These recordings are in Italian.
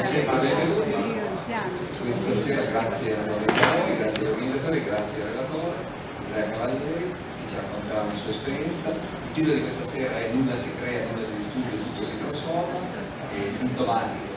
sempre benvenuti. Questa sera grazie a voi, grazie agli organizzatori, grazie al relatore Andrea Cavalieri che ci racconterà la sua esperienza. Il titolo di questa sera è Nulla si crea, nulla si distrugge, tutto si trasforma, è sintomatico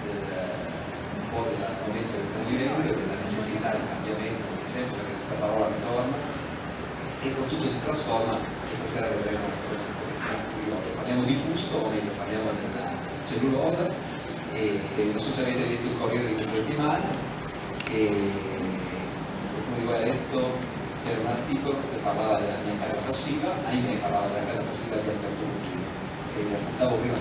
un po' del momento che stiamo vivendo e della necessità di cambiamento, come sempre perché questa parola ritorna, e con tutto si trasforma. Questa sera vedremo una cosa un po' curiosa. Parliamo di fusto, o meglio parliamo della cellulosa, e non so se avete letto il Corriere di questa settimana, che qualcuno di voi ha letto, c'era un articolo che parlava della mia casa passiva, ahimè parlava della casa passiva di Alberto Lugino, e raccontavo prima,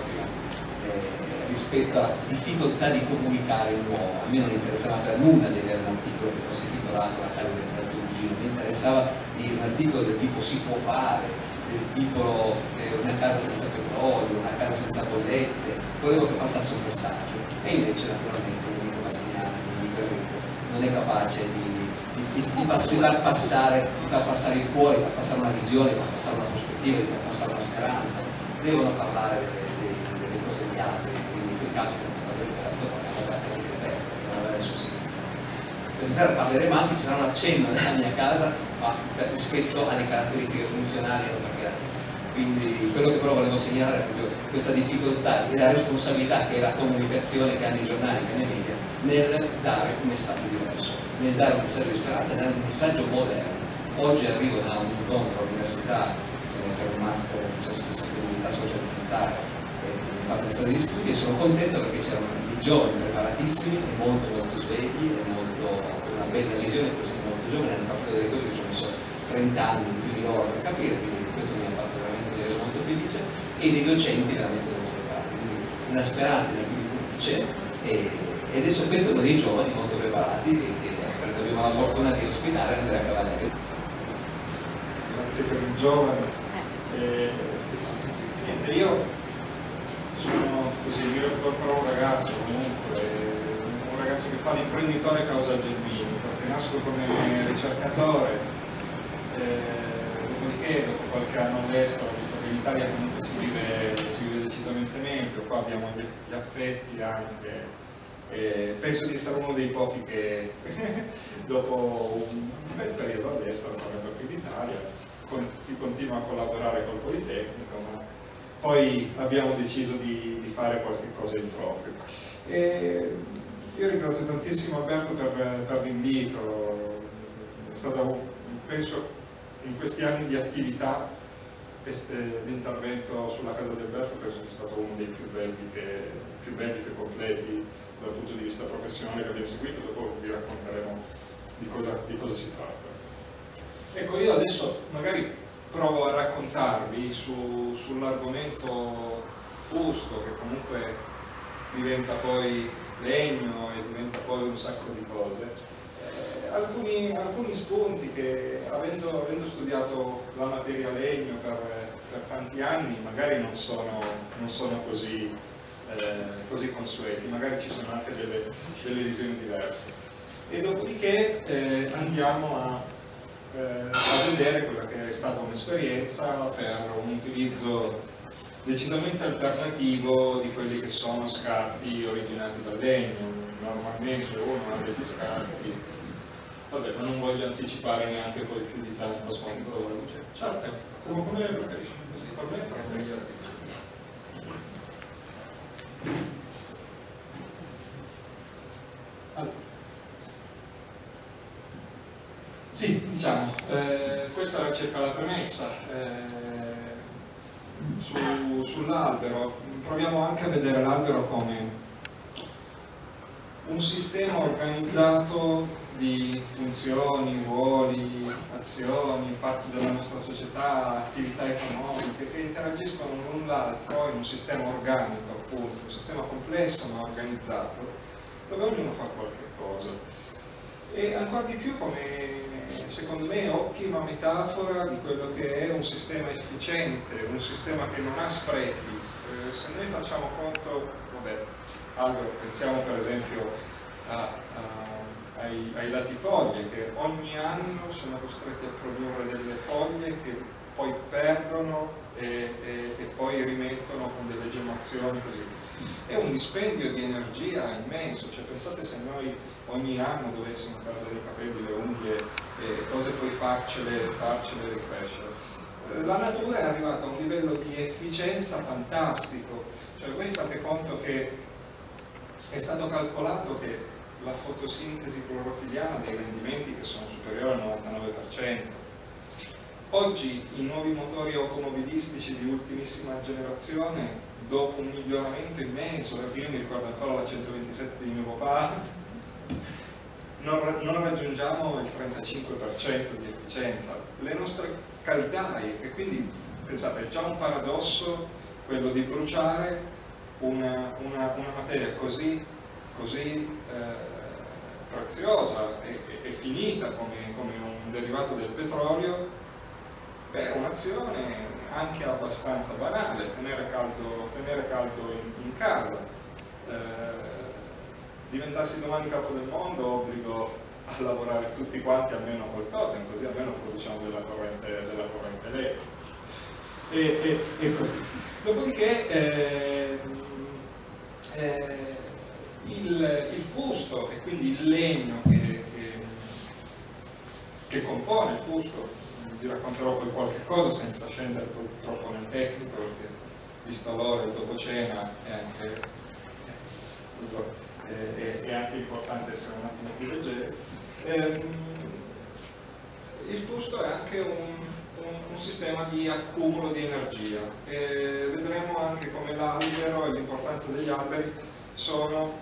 rispetto alla difficoltà di comunicare il nuovo. A me non interessava per nulla di avere un articolo che fosse titolato La casa di Alberto Lugino, mi interessava di un articolo del tipo si può fare, del tipo una casa senza petrolio, una casa senza bollette, volevo che passasse un messaggio, e invece naturalmente l'amico Massignano, l'amico Enrico, non è capace di far passare il cuore, di far passare una visione, di far passare una prospettiva, di far passare una speranza. Devono parlare delle cose degli altri, quindi in quel caso Alberto parliamo della casa di Alberto, che non aveva il suo significato. Questa sera parleremo anche, ci sarà un accenno nella mia casa, ma rispetto alle caratteristiche funzionali e non perché quindi quello che però volevo segnalare è proprio questa difficoltà e la responsabilità che è la comunicazione che hanno i giornali, che hanno i media, nel dare un messaggio diverso, nel dare un messaggio di speranza, nel dare un messaggio moderno. Oggi arrivo da un incontro all'università per un master di sostenibilità socioambientale in fatto di studi, e sono contento perché c'erano dei giovani preparatissimi e molto svegli e con una bella visione, per essere molto giovani, hanno capito delle cose che ci ho messo 30 anni più di loro per capire, quindi questo mi ha fatto veramente vedere molto felice, e dei docenti veramente molto preparati, quindi una speranza in alcuni punti c'è, ed adesso questo è uno dei giovani molto preparati e che abbiamo la fortuna di ospitare, Andrea Cavalieri. Grazie per il giovane. Niente, io sono così, mi ricordo un ragazzo comunque, un ragazzo che fa l'imprenditore causa Gelmini, perché nasco come ricercatore, dopodiché dopo qualche anno all'estero, visto che in Italia comunque si vive decisamente meglio, qua abbiamo gli affetti anche, penso di essere uno dei pochi che dopo un bel periodo all'estero, tornato qui in Italia, si continua a collaborare col Politecnico, ma poi abbiamo deciso di fare qualche cosa in proprio. Io ringrazio tantissimo Alberto per l'invito, è stato, penso, in questi anni di attività l'intervento sulla casa di Alberto penso sia stato uno dei più belli che completi dal punto di vista professionale che abbiamo seguito. Dopo vi racconteremo di cosa si tratta. Ecco, io adesso magari provo a raccontarvi sull'argomento fusto, che comunque diventa poi legno e diventa poi un sacco di cose, alcuni spunti che avendo studiato la materia legno per tanti anni magari non sono così consueti, magari ci sono anche delle visioni diverse, e dopodiché andiamo a vedere quella che è stata un'esperienza per un utilizzo decisamente alternativo di quelli che sono scarti originati dal legno. Normalmente uno ha degli scarti, vabbè, ma non voglio anticipare neanche poi più di tanto quanto la luce. Certo, come preferisci? Per me è meglio. Allora. Sì, diciamo, questa era circa la premessa. Sull'albero, proviamo anche a vedere l'albero come un sistema organizzato di funzioni, ruoli, azioni, parti della nostra società, attività economiche che interagiscono l'un l'altro in un sistema organico, appunto, un sistema complesso ma organizzato, dove ognuno fa qualche cosa. E ancora di più come, secondo me, ottima metafora di quello che è un sistema efficiente, un sistema che non ha sprechi. Se noi facciamo conto, vabbè, allora pensiamo per esempio ai latifoglie che ogni anno sono costretti a produrre delle foglie che poi perdono e poi rimettono con delle trasformazioni così. È un dispendio di energia immenso, cioè pensate se noi ogni anno dovessimo perdere i capelli, le unghie e cose poi farcele ricrescere. La natura è arrivata a un livello di efficienza fantastico, cioè voi fate conto che è stato calcolato che la fotosintesi clorofiliana ha dei rendimenti che sono superiori al 99%. Oggi i nuovi motori automobilistici di ultimissima generazione, dopo un miglioramento immenso, perché io mi ricordo ancora la 127 di mio papà, non raggiungiamo il 35% di efficienza. Le nostre caldaie, che quindi, pensate, è già un paradosso quello di bruciare una materia così preziosa e finita come un derivato del petrolio, per un'azione anche abbastanza banale, tenere caldo in casa. Diventassi domani capo del mondo, obbligo a lavorare tutti quanti almeno col totem, così almeno produciamo della corrente elettrica. E così. Dopodiché il fusto e quindi il legno che compone il fusto, vi racconterò poi qualche cosa senza scendere poi troppo nel tecnico, perché visto l'ora, il dopo cena è anche importante essere un attimo più leggeri. Il fusto è anche un sistema di accumulo di energia. Vedremo anche come l'albero e l'importanza degli alberi sono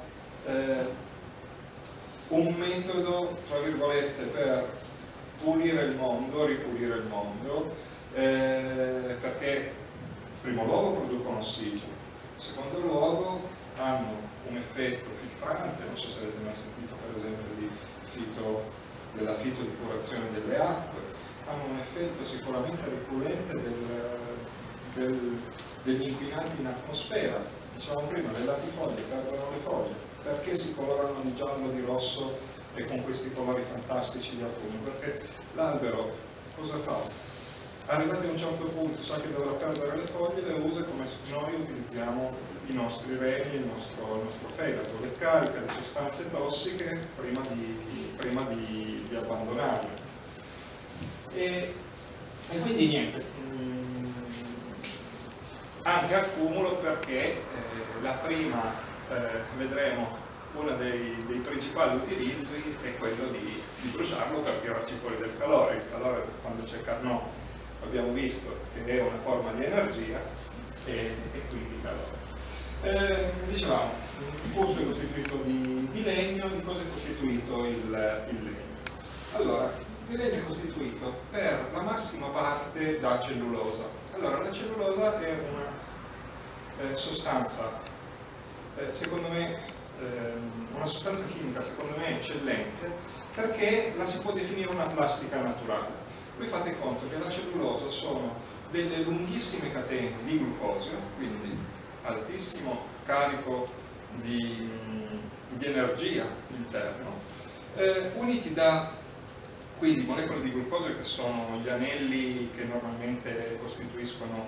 un metodo, tra virgolette, per pulire il mondo, ripulire il mondo, perché in primo luogo producono ossigeno, in secondo luogo hanno un effetto filtrante, non so se avete mai sentito per esempio della fitodepurazione delle acque, hanno un effetto sicuramente ripulente degli inquinanti in atmosfera. Dicevamo prima, le latifoglie perdono le foglie, perché si colorano di giallo, di rosso e con questi colori fantastici di autunno? Perché l'albero cosa fa? Arrivati a un certo punto sa che dovrà perdere le foglie, le usa come noi utilizziamo i nostri reni, il nostro fegato, le carica di sostanze tossiche prima di abbandonarle. E quindi niente, anche accumulo perché la prima, vedremo, uno dei principali utilizzi è quello di bruciarlo per tirarci fuori del calore. Il calore, quando c'è Carnot, abbiamo visto che è una forma di energia e quindi calore. Dicevamo, il fusto è costituito di legno. Di cosa è costituito il legno? Allora, il legno è costituito per la massima parte da cellulosa. Allora, la cellulosa è una sostanza, secondo me, una sostanza chimica secondo me eccellente, perché la si può definire una plastica naturale. Voi fate conto che la cellulosa sono delle lunghissime catene di glucosio, quindi altissimo carico di energia interno, uniti da quindi molecole di glucosio che sono gli anelli che normalmente costituiscono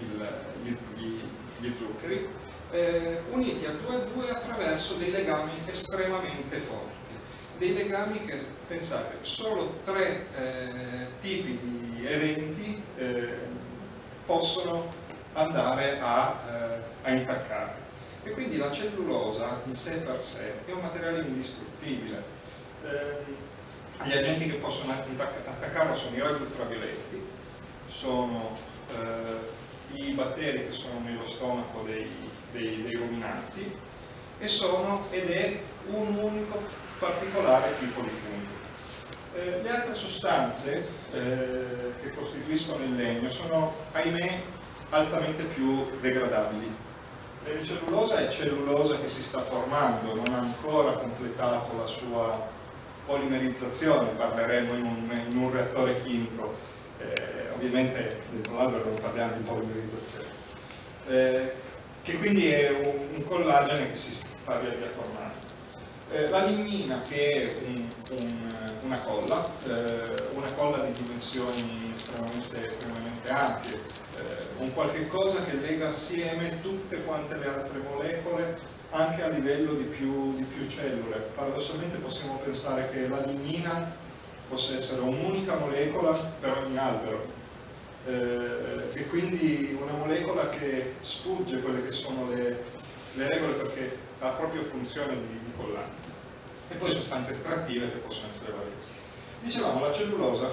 gli zuccheri, uniti a 2 a 2 attraverso dei legami estremamente forti, dei legami che, pensate, solo 3 tipi di eventi possono andare a intaccare. E quindi la cellulosa in sé per sé è un materiale indistruttibile. Gli agenti che possono attaccarlo sono i raggi ultravioletti, sono i batteri che sono nello stomaco dei ruminanti ed è un unico particolare tipo di fungo. Le altre sostanze che costituiscono il legno sono, ahimè, altamente più degradabili. La cellulosa è cellulosa che si sta formando, non ha ancora completato la sua polimerizzazione, parleremo in un reattore chimico, ovviamente dentro l'albero non parliamo di polimerizzazione, che quindi è un collagene che si sta via via formando. La lignina, che è una colla di dimensioni estremamente ampie, un qualche cosa che lega assieme tutte quante le altre molecole anche a livello di più cellule. Paradossalmente possiamo pensare che la lignina possa essere un'unica molecola per ogni albero, e quindi una molecola che sfugge quelle che sono le regole, perché ha proprio funzione di collante. E poi sostanze estrattive che possono essere varie. Dicevamo la cellulosa,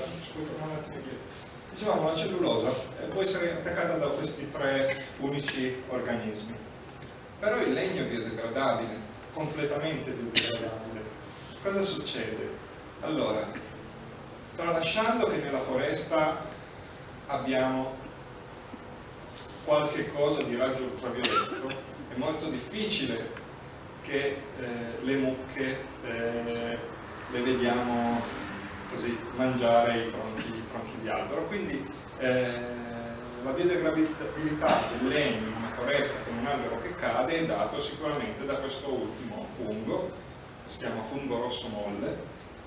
la cellulosa può essere attaccata da questi 3 unici organismi, però il legno è biodegradabile, completamente biodegradabile. Cosa succede? Allora, tralasciando che nella foresta abbiamo qualche cosa di raggio ultravioletto, è molto difficile che le mucche le vediamo così mangiare i tronchi di albero, quindi la biodegradabilità del legno in una foresta con un albero che cade è dato sicuramente da questo ultimo fungo, che si chiama fungo rosso molle,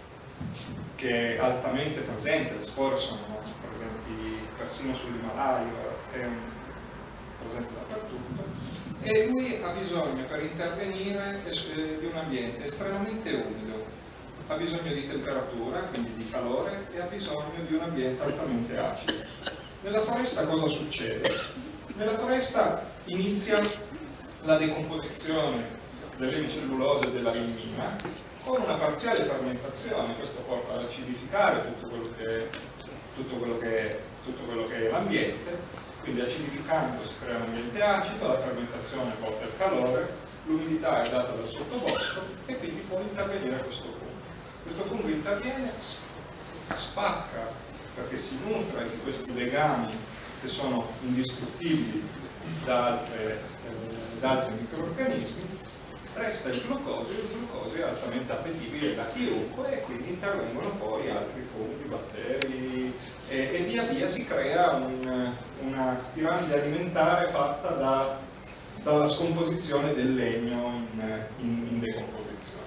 che è altamente presente, le spore sono presenti persino sull'Himalaya, è presente dappertutto, e lui ha bisogno, per intervenire, di un ambiente estremamente umido, ha bisogno di temperatura, quindi di calore, e ha bisogno di un ambiente altamente acido. Nella foresta cosa succede? Nella foresta inizia la decomposizione dell'emicellulose e della lignina con una parziale fermentazione. Questo porta ad acidificare tutto quello che è l'ambiente. Quindi acidificando si crea un ambiente acido, la fermentazione porta il calore, l'umidità è data dal sottobosco e quindi può intervenire a questo punto. Questo fungo interviene, spacca, perché si nutre di questi legami che sono indistruttibili da altri microrganismi, resta il glucosio è altamente appetibile da chiunque e quindi intervengono poi altri funghi, batteri e via via si crea una piramide alimentare fatta dalla scomposizione del legno in decomposizione.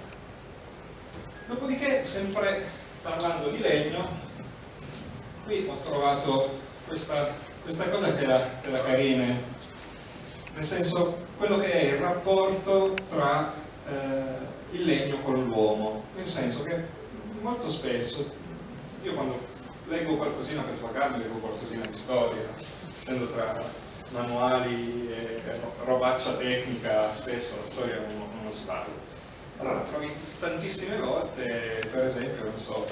Dopodiché, sempre parlando di legno, qui ho trovato questa cosa che era carina, nel senso quello che è il rapporto tra il legno con l'uomo, nel senso che molto spesso io quando leggo qualcosina per svagarmi, leggo qualcosina di storia, essendo tra manuali e robaccia tecnica, spesso la storia è uno svago. Allora trovi tantissime volte, per esempio, non so,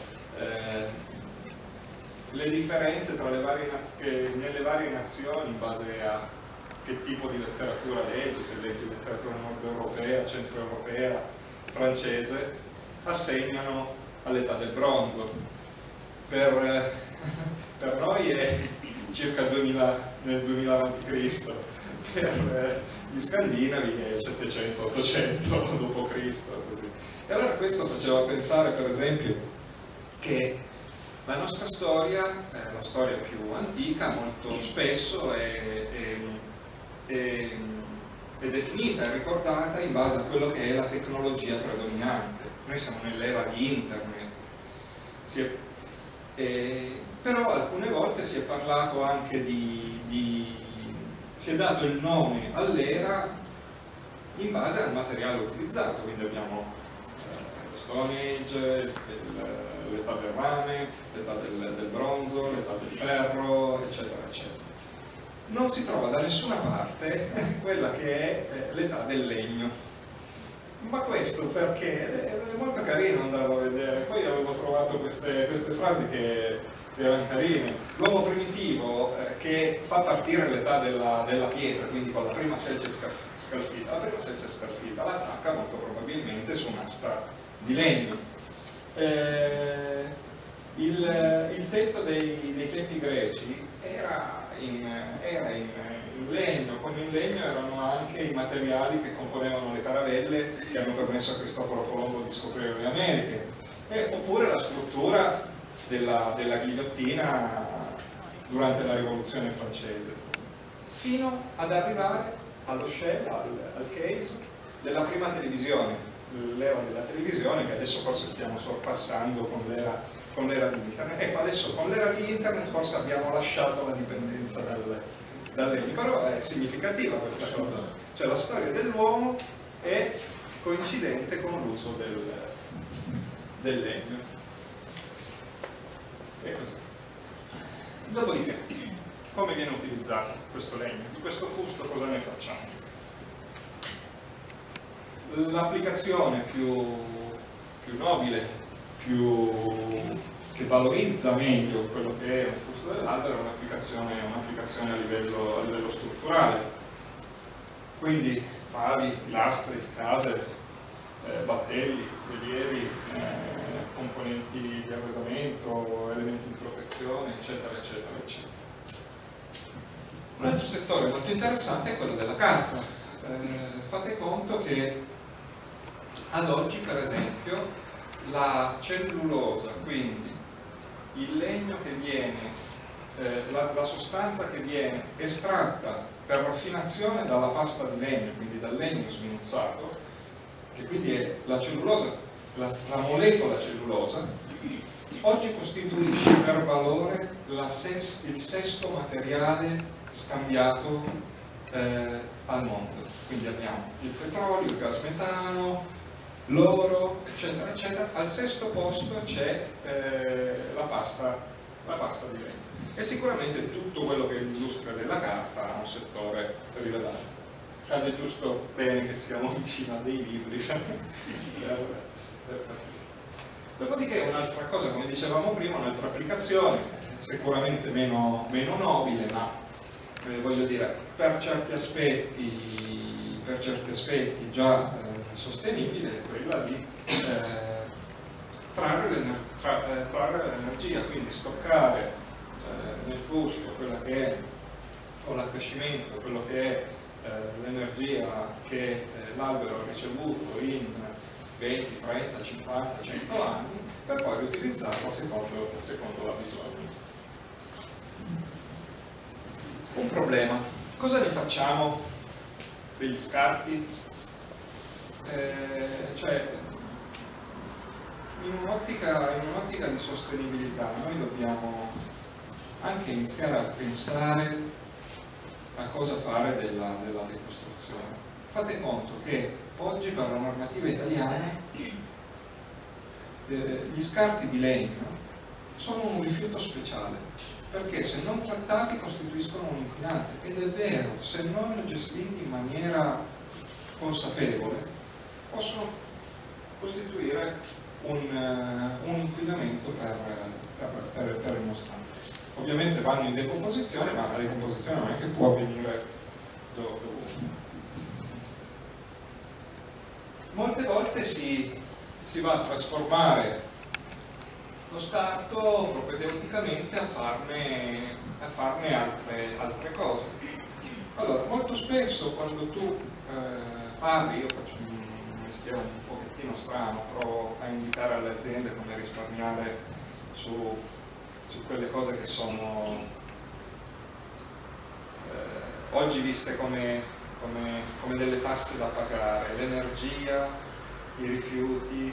le differenze tra nelle varie nazioni in base a che tipo di letteratura leggi, se leggi letteratura nord europea, centroeuropea, francese, assegnano all'età del bronzo. Per noi è circa nel 2000 a.C., per gli scandinavi è il 700-800 d.C. così. E allora questo faceva pensare, per esempio, che la nostra storia, la storia più antica, molto spesso è definita e ricordata in base a quello che è la tecnologia predominante. Noi siamo nell'era di internet, però alcune volte si è parlato anche si è dato il nome all'era in base al materiale utilizzato, quindi abbiamo lo Stone Age, l'età del rame, l'età del bronzo, l'età del ferro, eccetera, eccetera. Non si trova da nessuna parte quella che è l'età del legno. Ma questo perché è molto carino andarlo a vedere. Poi avevo trovato queste frasi che erano carine. L'uomo primitivo che fa partire l'età della pietra, quindi con la prima selce scalfita. La prima selce scalfita l'attacca molto probabilmente su un'asta di legno. Il tetto dei tempi greci era in legno. Con il legno erano anche i materiali che componevano le caravelle che hanno permesso a Cristoforo Colombo di scoprire le Americhe, oppure la struttura della ghigliottina durante la rivoluzione francese, fino ad arrivare allo shell, al case della prima televisione. l'era della televisione, che adesso forse stiamo sorpassando con l'era di internet. Ecco, adesso con l'era di internet forse abbiamo lasciato la dipendenza dal legno, però è significativa questa cosa, cioè la storia dell'uomo è coincidente con l'uso del legno. E così. Dopodiché, come viene utilizzato questo legno? Di questo fusto cosa ne facciamo? L'applicazione più nobile, che valorizza meglio quello che è un fusto dell'albero, è un'applicazione a livello strutturale. Quindi pavi, pilastri, case, battelli, rilievi, componenti di arredamento, elementi di protezione, eccetera, eccetera, eccetera. Un altro settore molto interessante è quello della carta. Fate conto che ad oggi, per esempio, la cellulosa, quindi il legno che viene, la sostanza che viene estratta per raffinazione dalla pasta di legno, quindi dal legno sminuzzato, che quindi è la cellulosa, la molecola cellulosa, oggi costituisce per valore il sesto materiale scambiato al mondo. Quindi abbiamo il petrolio, il gas metano, l'oro, eccetera, eccetera. Al sesto posto c'è la pasta di legno. E sicuramente tutto quello che è l'industria della carta ha un settore rilevante. È giusto bene che siamo vicino a dei libri. Dopodiché un'altra cosa, come dicevamo prima, un'altra applicazione, sicuramente meno nobile, ma voglio dire, per certi aspetti già sostenibile, è quella di trarre l'energia, quindi stoccare nel fusto quella che è, o l'accrescimento, quello che è l'energia che l'albero ha ricevuto in 20, 30, 50, 100 anni, per poi riutilizzarla secondo la bisogno. Un problema. Cosa ne facciamo degli scarti? Cioè, in un'ottica di sostenibilità noi dobbiamo anche iniziare a pensare a cosa fare della ricostruzione. Fate conto che oggi per la normativa italiana gli scarti di legno sono un rifiuto speciale, perché se non trattati costituiscono un inquinante, ed è vero, se non gestiti in maniera consapevole possono costituire un inquinamento per il nostro ambiente. Ovviamente vanno in decomposizione, ma la decomposizione non è che può avvenire dovunque. Molte volte si va a trasformare lo scarto propedeuticamente a farne altre cose. Allora, molto spesso quando tu parli, io faccio un mestiere un pochettino strano, provo a indicare alle aziende come risparmiare su quelle cose che sono oggi viste come delle tasse da pagare: l'energia, i rifiuti,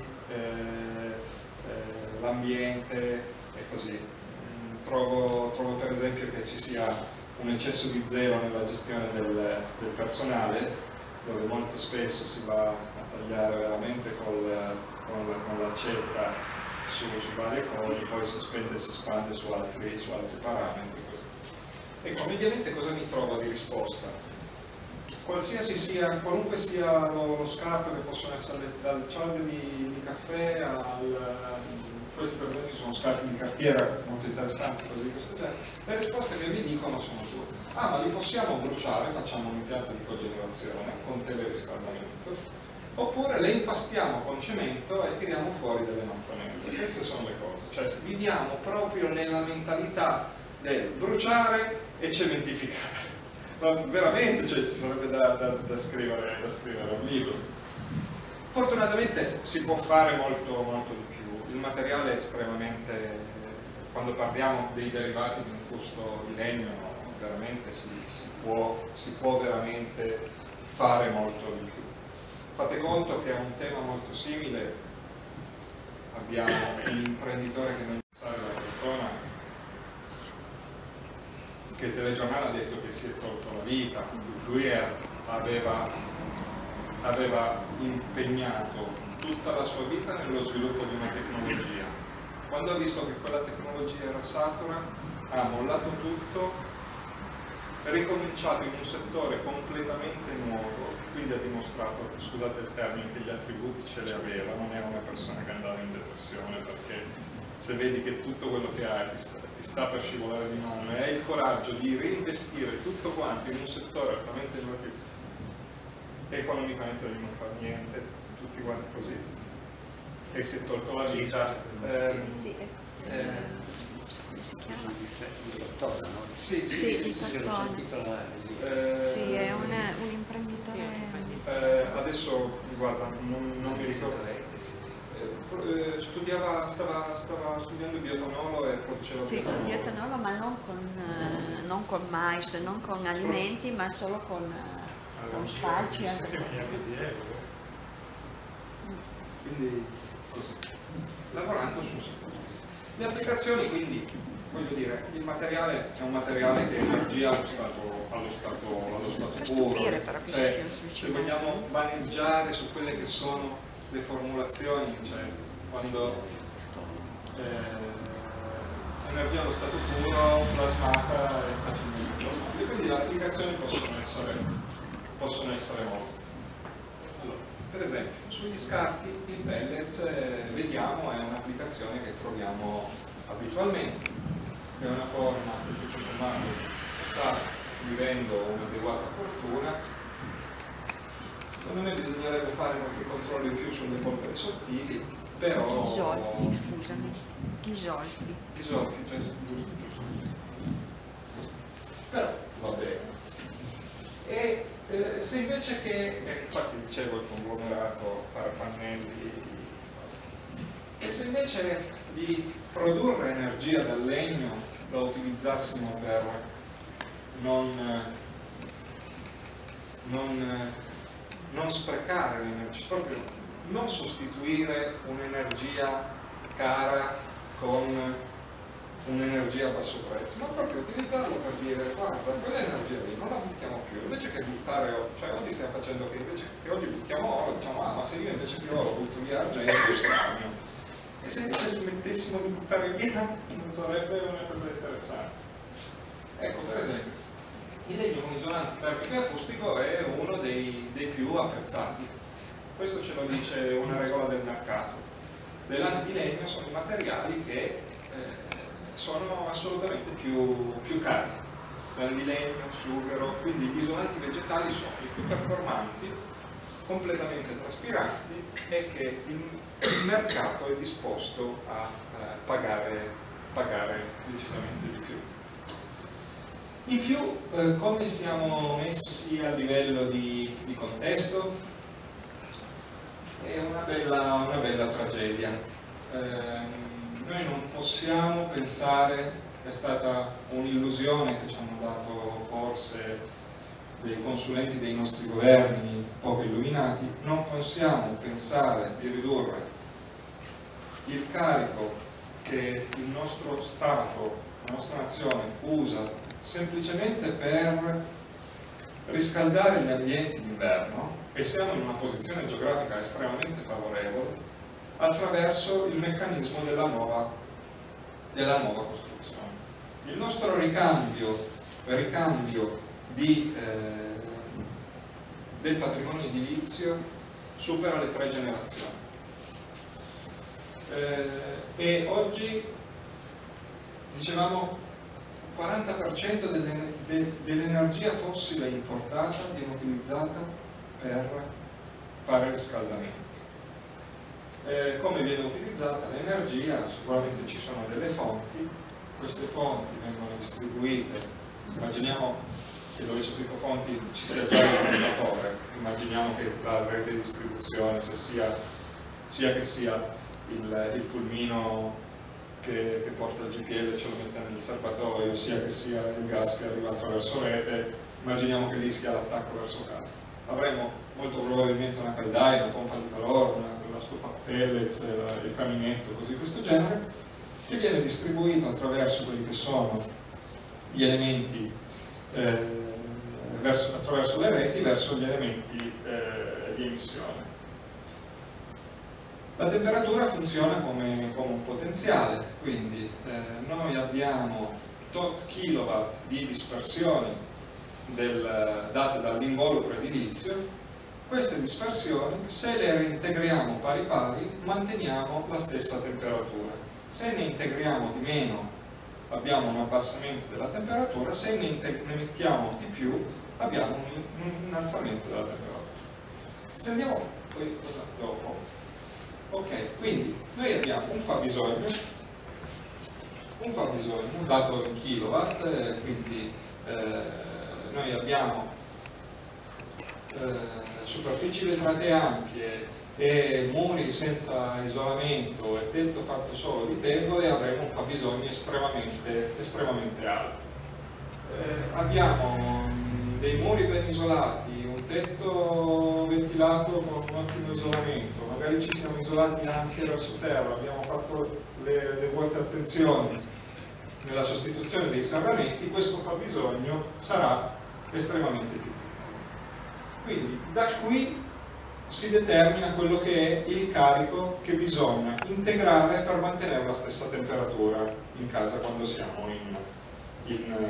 l'ambiente e così. Trovo per esempio che ci sia un eccesso di zelo nella gestione del personale, dove molto spesso si va a tagliare veramente con l'accetta su varie cose, poi si spende e si spande su altri parametri. Così. Ecco, mediamente cosa mi trovo di risposta? Qualunque sia lo scarto, che possono essere dal cialde di caffè questi per esempio sono scarti di cartiera molto interessanti, cose di questo genere, le risposte che vi dicono sono due. Ma li possiamo bruciare, facciamo un impianto di cogenerazione con teleriscaldamento, oppure le impastiamo con cemento e tiriamo fuori delle mattonelle. Queste sono le cose, cioè viviamo proprio nella mentalità del bruciare e cementificare. Ma veramente, cioè, ci sarebbe da scrivere un libro. Fortunatamente si può fare molto di più. Il materiale è estremamente, quando parliamo dei derivati di un fusto di legno, veramente si può veramente fare molto di più. Fate conto che è un tema molto simile, abbiamo un imprenditore che non sa la persona che il telegiornale ha detto che si è tolto la vita, lui aveva impegnato tutta la sua vita nello sviluppo di una tecnologia. Quando ha visto che quella tecnologia era satura, ha mollato tutto, ricominciato in un settore completamente nuovo, quindi ha dimostrato, scusate il termine, che gli attributi ce li aveva, non era una persona che andava in depressione, perché se vedi che tutto quello che hai ti sta per scivolare di mano e hai il coraggio di reinvestire tutto quanto in un settore altamente innovativo, economicamente non fa niente, tutti quanti così, e si è tolto la vita. Come si chiama? Sì, è un imprenditore. Adesso, guarda, non mi ricordo. Stava studiando bioetanolo e produceva bioetanolo, ma non con mais, non con alimenti, ma solo con sfalci. Quindi così, lavorando su un settore. Le applicazioni, quindi, voglio dire, il materiale è un materiale che è energia allo stato puro. Cioè, se vogliamo vaneggiare su quelle che sono le formulazioni, cioè quando energia allo stato puro, plasmata e facilmente plasmabile. Quindi le applicazioni possono essere molte. Allora, per esempio, sugli scarti, il pellets, vediamo, è un'applicazione che troviamo abitualmente, è una forma che tutto sommato sta vivendo un'adeguata fortuna. Secondo me bisognerebbe fare qualche controllo in più sulle polveri sottili, però... Ghisolfi, scusami. Ghisolfi, giusto. Però va bene. E se invece che, infatti dicevo il conglomerato, fare pannelli, e se invece di produrre energia dal legno la utilizzassimo per non sprecare l'energia, proprio non sostituire un'energia cara con un'energia a basso prezzo, ma proprio utilizzarlo per dire guarda, quell'energia lì non la buttiamo più, invece che buttare oro, cioè oggi stiamo facendo che invece che oggi buttiamo oro, diciamo ma se io invece che oro butto via argento stagno, e se invece smettessimo di buttare via non sarebbe una cosa interessante. Ecco, per esempio, il legno con isolante termico e acustico è uno dei più apprezzati. Questo ce lo dice una regola del mercato. Le lame di legno sono i materiali che sono assolutamente più cari. Lame di legno, sughero, quindi gli isolanti vegetali sono i più performanti, completamente traspiranti e che il mercato è disposto a pagare decisamente di più. In più, come siamo messi a livello di contesto? È una bella tragedia. Noi non possiamo pensare, è stata un'illusione che ci hanno dato forse dei consulenti dei nostri governi poco illuminati, non possiamo pensare di ridurre il carico che il nostro Stato, la nostra nazione usa semplicemente per riscaldare gli ambienti d'inverno, e siamo in una posizione geografica estremamente favorevole, attraverso il meccanismo della nuova costruzione. Il nostro ricambio del patrimonio edilizio supera le 3 generazioni. E oggi, dicevamo, 40% dell'energia fossile importata viene utilizzata per fare riscaldamento. Come viene utilizzata l'energia? Sicuramente ci sono delle fonti, queste fonti vengono distribuite, immaginiamo che dove c'è scritto fonti ci sia già il contatore, immaginiamo che la rete di distribuzione, sia che sia il pulmino che porta il GPL e ce lo mette nel serbatoio, sia che sia il gas che arriva attraverso rete, immaginiamo che lì sia l'attacco verso casa. Avremo molto probabilmente una caldaia, una pompa di calore, la stufa pellets, il caminetto, così di questo genere, che viene distribuito attraverso quelli che sono gli elementi, attraverso le reti verso gli elementi di emissione. La temperatura funziona come un potenziale, quindi noi abbiamo tot kilowatt di dispersioni date dall'involucro edilizio. Queste dispersioni, se le reintegriamo pari pari, manteniamo la stessa temperatura. Se ne integriamo di meno, abbiamo un abbassamento della temperatura, se ne mettiamo di più, abbiamo un innalzamento della temperatura. Se andiamo poi dopo, ok, quindi noi abbiamo un fabbisogno dato in kilowatt, quindi noi abbiamo superfici vetrate ampie e muri senza isolamento e tetto fatto solo di tegole, avremo un fabbisogno estremamente alto. Abbiamo dei muri ben isolati, un tetto ventilato con un ottimo isolamento, magari ci siamo isolati anche verso terra, abbiamo fatto le vuote attenzioni nella sostituzione dei serramenti, questo fabbisogno sarà estremamente più. Quindi da qui si determina quello che è il carico che bisogna integrare per mantenere la stessa temperatura in casa quando siamo in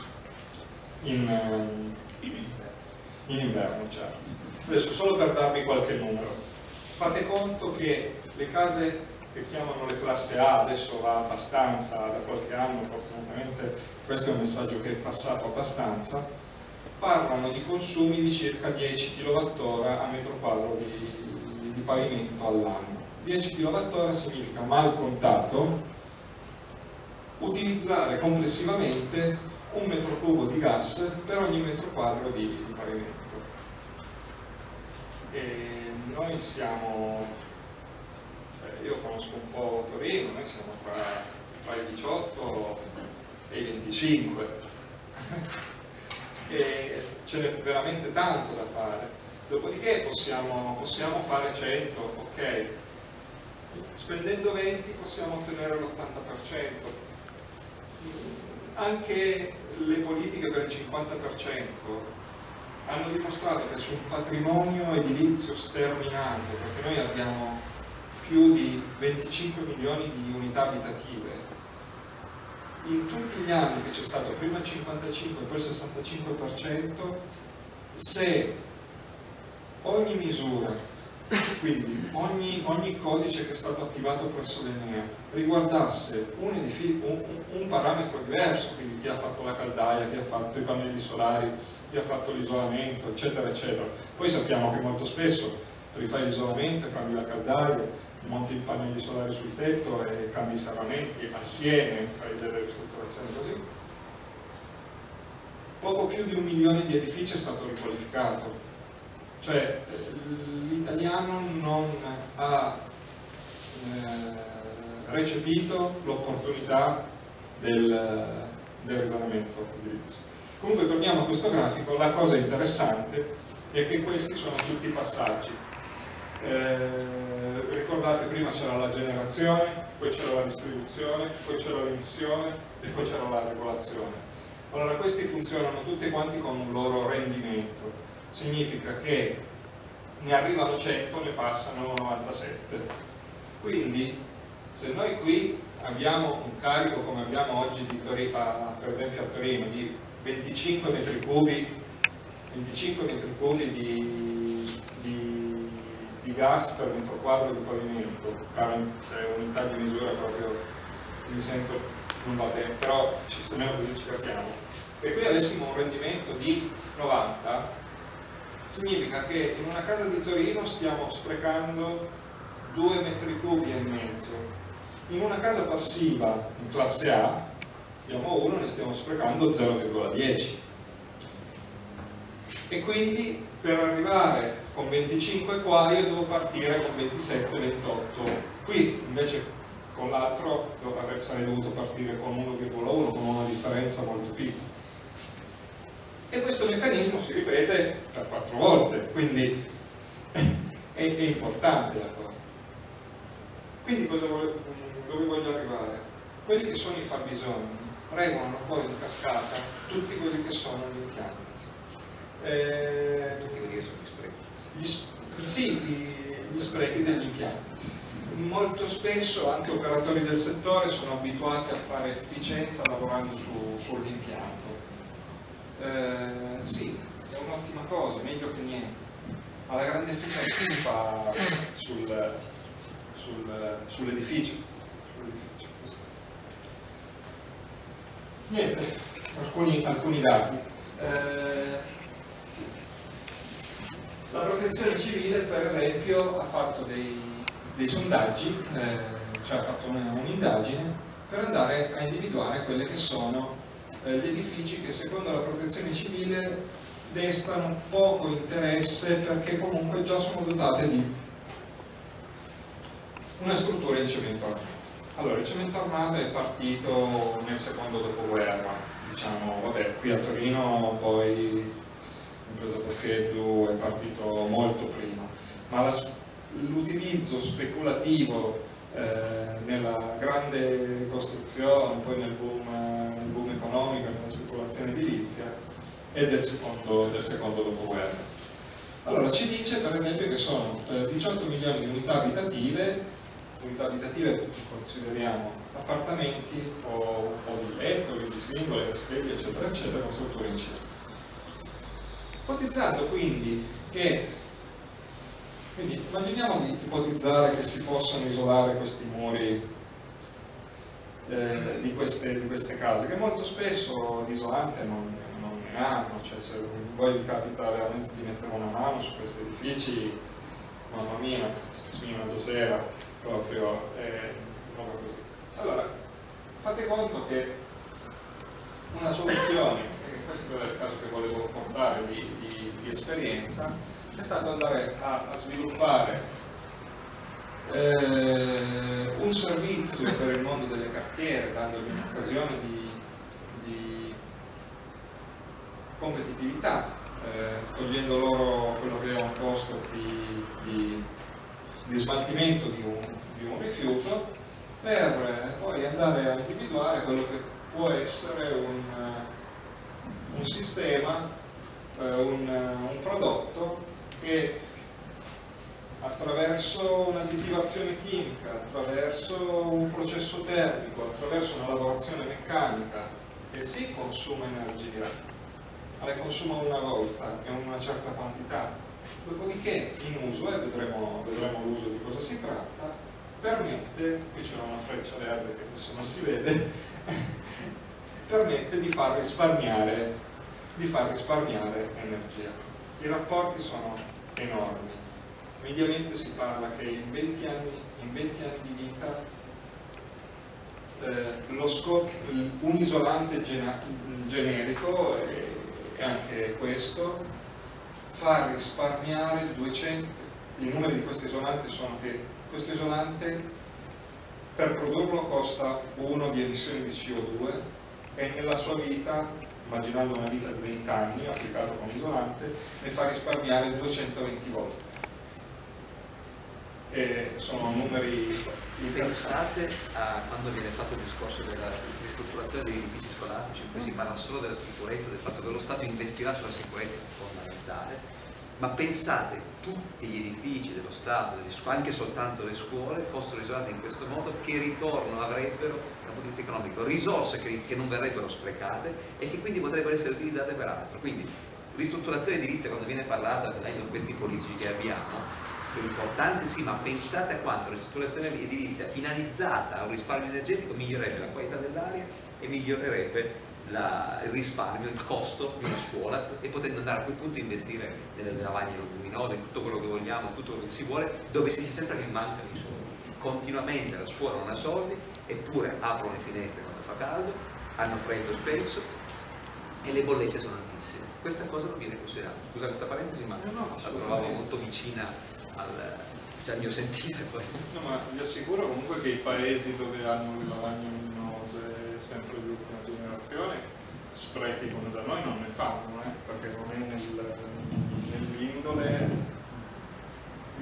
inverno, certo. Adesso solo per darvi qualche numero, fate conto che le case che chiamano le classe A, adesso va abbastanza, da qualche anno fortunatamente questo è un messaggio che è passato abbastanza, parlano di consumi di circa 10 kWh a metro quadro di pavimento all'anno. 10 kWh significa, mal contato, utilizzare complessivamente 1 metro cubo di gas per ogni metro quadro di pavimento. E noi siamo, io conosco un po' Torino, noi siamo tra i 18 e i 25 e ce n'è veramente tanto da fare. Dopodiché possiamo fare 100, ok, spendendo 20 possiamo ottenere l'80%. Anche le politiche per il 50% hanno dimostrato che su un patrimonio edilizio sterminato, perché noi abbiamo più di 25 milioni di unità abitative, in tutti gli anni che c'è stato prima il 55 e poi il 65%, se ogni misura, quindi ogni codice che è stato attivato presso l'Enea riguardasse un parametro diverso, quindi chi ha fatto la caldaia, chi ha fatto i pannelli solari, chi ha fatto l'isolamento, eccetera, eccetera. Poi sappiamo che molto spesso rifai l'isolamento e cambi la caldaia, monti i pannelli solari sul tetto e cambi i serramenti, assieme fai delle ristrutturazioni così. Poco più di 1 milione di edifici è stato riqualificato. Cioè l'italiano non ha recepito l'opportunità del risanamento edilizio. Comunque torniamo a questo grafico, la cosa interessante è che questi sono tutti i passaggi. Ricordate, prima c'era la generazione, poi c'era la distribuzione, poi c'era l'emissione e poi c'era la regolazione. Allora questi funzionano tutti quanti con un loro rendimento. Significa che ne arrivano 100, ne passano 97. Quindi se noi qui abbiamo un carico come abbiamo oggi di Torino, per esempio a Torino, di 25 metri cubi di gas per metro quadro di pavimento, cioè unità di misura proprio, mi sento non va bene, però almeno così ci capiamo. E qui avessimo un rendimento di 90, significa che in una casa di Torino stiamo sprecando 2 metri cubi e mezzo. In una casa passiva in classe A, abbiamo 1, ne stiamo sprecando 0,10. E quindi per arrivare con 25 qua io devo partire con 27, 28. Qui invece con l'altro sarei dovuto partire con 1,1, con una differenza molto piccola. E questo meccanismo si ripete per 4 volte, quindi è importante la cosa. Quindi dove voglio arrivare? Quelli che sono i fabbisogni regolano poi in cascata tutti quelli che sono gli impianti. Tutti quelli che sono gli sprechi. Sì, gli sprechi degli impianti. Molto spesso anche operatori del settore sono abituati a fare efficienza lavorando sull'impianto. Sì, è un'ottima cosa, meglio che niente. Ma la grande efficienza si fa sull'edificio. Niente, alcuni dati. La Protezione Civile, per esempio, ha fatto dei sondaggi, cioè ha fatto un'indagine per andare a individuare quelli che sono gli edifici che secondo la Protezione Civile destano poco interesse perché comunque già sono dotate di una struttura in cemento armato. Allora, il cemento armato è partito nel secondo dopoguerra, diciamo, vabbè, qui a Torino poi l'impresa Pocchetto è partito molto prima, ma l'utilizzo speculativo nella grande costruzione, poi nel boom economico, nella speculazione edilizia è del secondo dopoguerra. Allora, ci dice per esempio che sono 18 milioni di unità abitative consideriamo appartamenti o di letto, di singole, castelli, eccetera, eccetera, con strutture in cemento. Ipotizzato quindi immaginiamo di ipotizzare che si possano isolare questi muri di queste case, che molto spesso di isolante non ne hanno, cioè se voi vi capita veramente di mettere una mano su questi edifici, mamma mia, mi mangio sera, proprio roba così. Allora, fate conto che una soluzione, e questo è il caso che volevo portare di esperienza, è stato andare a sviluppare un servizio per il mondo delle cartiere, dandogli un'occasione di competitività, togliendo loro quello che è un costo di smaltimento di un rifiuto, per poi andare a individuare quello che può essere un sistema, un prodotto che attraverso un'additivazione chimica, attraverso un processo termico, attraverso una lavorazione meccanica che si consuma energia, ma la consuma una volta e una certa quantità, dopodiché in uso, e vedremo l'uso di cosa si tratta, permette, qui c'è una freccia verde che adesso non si vede, permette di far risparmiare energia. I rapporti sono enormi. Mediamente si parla che in 20 anni di vita un isolante generico, e anche questo, fa risparmiare 200. I numeri di questo isolante sono che questo isolante per produrlo costa 1 di emissioni di CO2 e nella sua vita, immaginando una vita di 20 anni applicato come isolante, ne fa risparmiare 220 volte. Sono numeri Pensate a quando viene fatto il discorso della ristrutturazione degli edifici scolastici, in cui si parla solo della sicurezza, del fatto che lo Stato investirà sulla sicurezza fondamentale, ma pensate tutti gli edifici dello Stato, anche soltanto le scuole, fossero isolati in questo modo, che ritorno avrebbero dal punto di vista economico, risorse che non verrebbero sprecate e che quindi potrebbero essere utilizzate per altro. Quindi ristrutturazione edilizia, quando viene parlata in questi politici che abbiamo, è importante sì, ma pensate a quanto la ristrutturazione edilizia finalizzata a un risparmio energetico migliorerebbe la qualità dell'aria e migliorerebbe il risparmio, il costo di una scuola, e potendo andare a quel punto a investire nelle lavagne luminose, in tutto quello che vogliamo, in tutto quello che si vuole, dove si dice sempre che mancano i soldi. Continuamente la scuola non ha soldi, eppure aprono le finestre quando fa caldo, hanno freddo spesso e le bollette sono altissime. Questa cosa non viene considerata. Scusa questa parentesi, ma la trovavo molto vicina al mio sentire poi. No, ma vi assicuro comunque che i paesi dove hanno le lavagne luminose sempre di ultima generazione, sprechi come da noi non ne fanno, perché non è nell'indole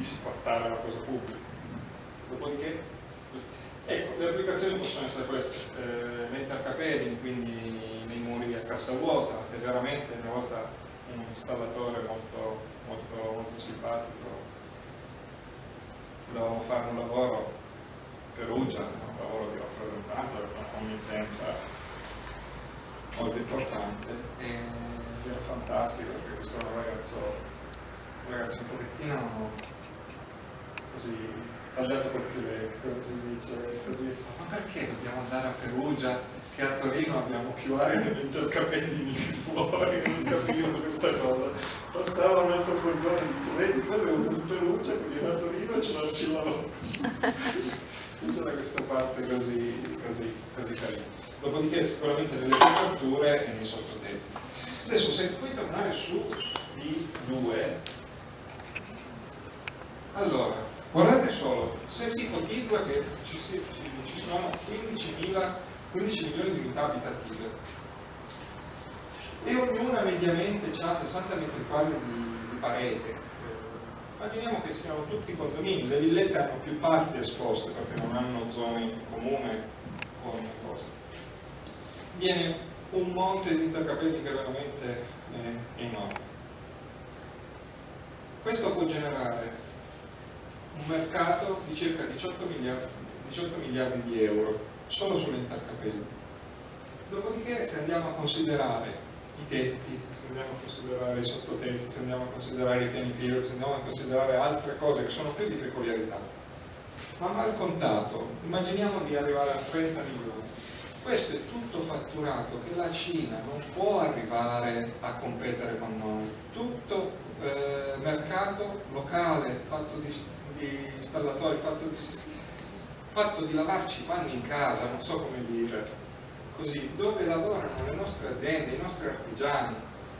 trattare la cosa pubblica. Dopodiché, ecco, le applicazioni possono essere queste, l'intercapeding, quindi nei muri a cassa vuota, è veramente una volta un installatore molto simpatico. Dovevamo fare un lavoro a Perugia, un lavoro di rappresentanza per una committenza molto importante, e era fantastico perché questo era un ragazzo un pochettino così tagliato col filetto, si dice così, ma perché dobbiamo andare a Perugia che a Torino abbiamo più aree nell'intercapedini fuori? Non capivo questa cosa. Passava un altro furgone e dice, vedi, quello è un Perugia, quindi a Torino ce l'ho ci lavoro. C'era questa parte così carina. Dopodiché sicuramente nelle coperture e nei sottotetti. Adesso se puoi tornare su D2, allora, guardate solo, se si ipotizza che ci sono 15 milioni di unità abitative e ognuna mediamente ha 60 metri quadri di parete, immaginiamo che siano tutti condomini, le villette hanno più parti esposte perché non hanno zone in comune o ogni cosa. Viene un monte di intercapedini che veramente è enorme. Questo può generare un mercato di circa 18 miliardi di euro solo sull'intercapedini. Dopodiché, se andiamo a considerare i tetti, se andiamo a considerare i sottotetti, se andiamo a considerare i piani piedi, se andiamo a considerare altre cose che sono più di peculiarità, ma mal contato, immaginiamo di arrivare a 30 milioni. Questo è tutto fatturato che la Cina non può arrivare a competere con noi. Tutto mercato locale, fatto di installatori, fatto di lavarci i panni in casa, non so come dire, così, dove lavorano le nostre aziende, i nostri artigiani.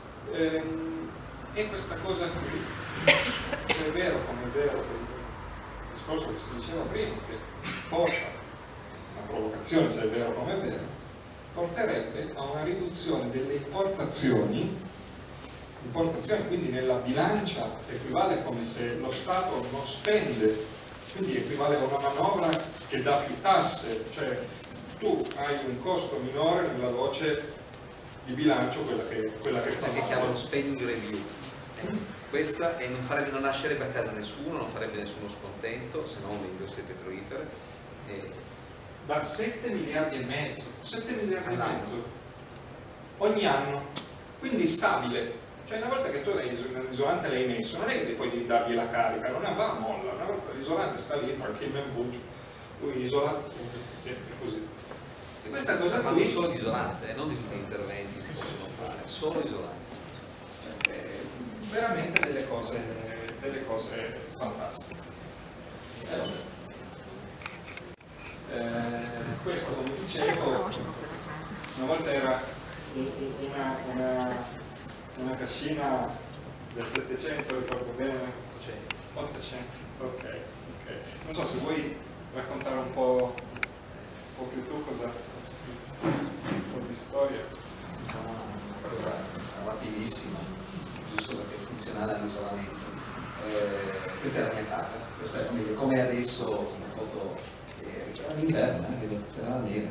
E questa cosa qui, se è vero come è vero, il discorso che si diceva prima, che porta una provocazione, se è vero come è vero, porterebbe a una riduzione delle importazioni, quindi nella bilancia equivale come se lo Stato non spende, quindi equivale a una manovra che dà più tasse, cioè tu hai un costo minore nella voce di bilancio, quella che chiamano spending review. Questa e non lascerebbe a casa nessuno, non farebbe nessuno scontento, se non le industrie petrolifere. Da 7 miliardi e mezzo ogni anno, quindi stabile. Cioè una volta che tu l'isolante l'hai messo, non è che poi devi dargli la carica, non va a molla, una volta l'isolante sta lì, tranquillo in buccio, lui isola e così. E questa cosa ma qui... solo di isolante, non di tutti gli interventi che si possono fare, solo isolante. Cioè, veramente delle cose fantastiche. Questo, come dicevo, una volta era una cascina del 700, ricordo bene? 800, ok. Non so se vuoi raccontare un po' più tu cosa, un po' di storia. Diciamo una cosa rapidissima, giusto perché funzionava l'isolamento. Questa è la mia casa, questa è come adesso, una foto all'inverno, anche se era nera.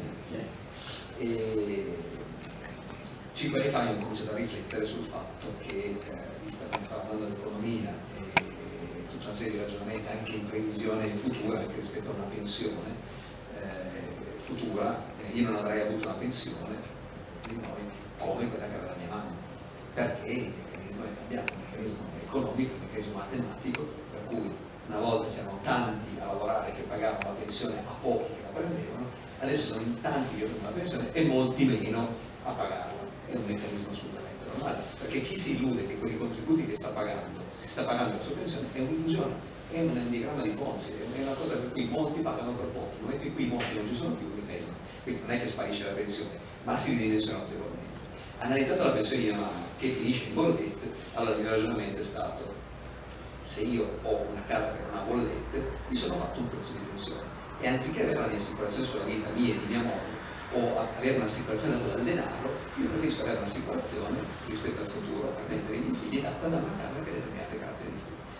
E 5 anni fa io ho cominciato a riflettere sul fatto che, vista che stavo parlando dell'economia e tutta una serie di ragionamenti anche in previsione futura, anche rispetto a una pensione futura, io non avrei avuto una pensione di noi come quella che aveva mia mamma, perché il meccanismo è cambiato, il meccanismo economico, il meccanismo matematico, per cui una volta c'erano tanti a lavorare che pagavano la pensione a pochi che la prendevano, adesso sono in tanti che prendono la pensione e molti meno a pagarla. È un meccanismo assolutamente normale, perché chi si illude che quei contributi che sta pagando si sta pagando la sua pensione è un'illusione, è un endigramma di Ponzi, è una cosa per cui molti pagano per pochi, nel momento in cui molti non ci sono più, il meccanismo, quindi non è che sparisce la pensione, ma si ridimensiona notevolmente. Analizzando la pensione di mia mamma che finisce in bollette, allora il mio ragionamento è stato: se io ho una casa che non ha bollette, mi sono fatto un prezzo di pensione e anziché avere la mia assicurazione sulla vita mia e di mia moglie o avere un'assicurazione dal denaro, io preferisco avere un'assicurazione rispetto al futuro per me e per i miei figli data da una casa che ha determinate caratteristiche.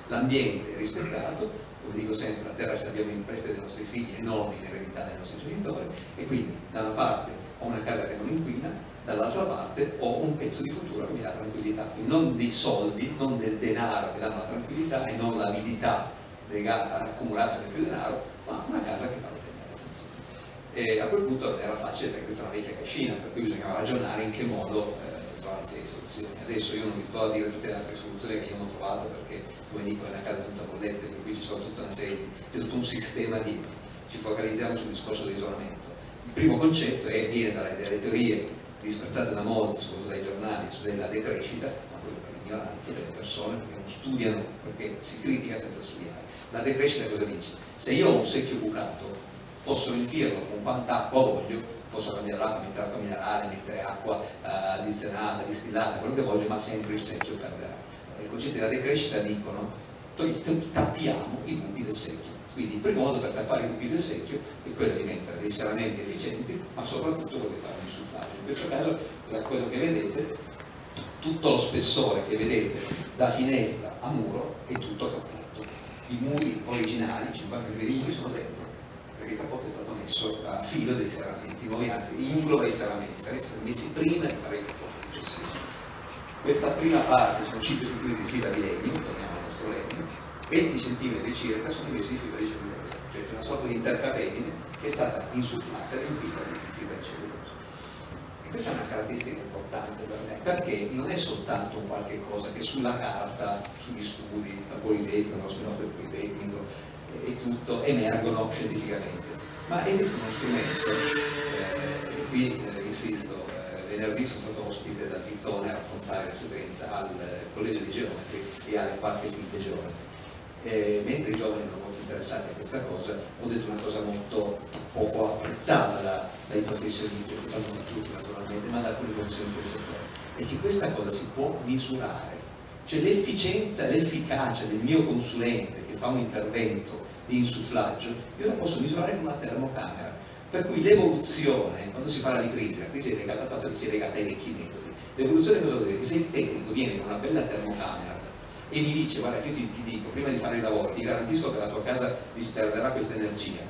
l'ambiente è rispettato, come dico sempre, la terra ce l'abbiamo in prestito dai nostri figli e non in eredità dai nostri genitori, e quindi da una parte ho una casa che non inquina, dall'altra parte ho un pezzo di futuro che mi dà tranquillità, quindi non dei soldi, non del denaro che danno la tranquillità e non l'avidità legata ad accumulare sempre più denaro, ma una casa che vale la funzione. E a quel punto era facile, perché questa è una vecchia cascina, per cui bisognava ragionare in che modo trovare le soluzioni. Adesso io non vi sto a dire tutte le altre soluzioni che io non ho trovato, perché come dico è una casa senza bollette, per cui ci sono tutta una serie c'è tutto un sistema dietro. Ci focalizziamo sul discorso dell'isolamento. Il primo concetto viene dalle teorie disprezzate da molti, soprattutto dai giornali, sulla decrescita, ma quello per l'ignoranza delle persone che non studiano, perché si critica senza studiare. La decrescita cosa dice? Se io ho un secchio bucato, posso riempirlo con quanta acqua voglio, posso cambiare l'acqua, mettere acqua minerale, mettere acqua addizionata, distillata, quello che voglio, ma sempre il secchio perderà. I concetti della decrescita dicono tappiamo i buchi del secchio. Quindi il primo modo per tappare i buchi del secchio è quello di mettere dei serramenti efficienti, ma soprattutto quello di fare un insufflaggio. In questo caso, quello che vedete, tutto lo spessore che vedete da finestra a muro è tutto tappato. I muri originali, 50 metri di muri, sono dentro, perché il cappotto è stato messo a filo dei serramenti nuovi, anzi ingloba i serramenti, sarebbero stati messi prima di fare il cappotto successivo. Questa prima parte sono 5 cm di fibra di legno, torniamo al nostro legno, 20 cm circa sono invece di fibra di cellulosa, cioè c'è una sorta di intercapedine che è stata insufflata e riempita di fibra di cellulosa. E questa è una caratteristica importante per me, perché non è soltanto un qualche cosa che sulla carta, sugli studi, la Politecnico, lo spin-off del Politecnico e tutto emergono scientificamente, ma esiste uno strumento, e qui insisto, venerdì sono stato ospite da Pittone a raccontare l'esperienza al Collegio di Geometri e alle Quarti e Quinte Geometri. Mentre i giovani erano molto interessati a questa cosa, ho detto una cosa molto poco apprezzata dai professionisti, non tutti naturalmente, ma da alcuni professionisti del settore, è che questa cosa si può misurare, cioè l'efficienza e l'efficacia del mio consulente che fa un intervento di insufflaggio, io la posso misurare con una termocamera, per cui l'evoluzione, quando si parla di crisi, la crisi è legata al fatto che si è legata ai vecchi metodi, l'evoluzione cosa vuol dire? Che se il tecnico viene con una bella termocamera e mi dice guarda che io ti dico prima di fare il lavoro ti garantisco che la tua casa disperderà questa energia,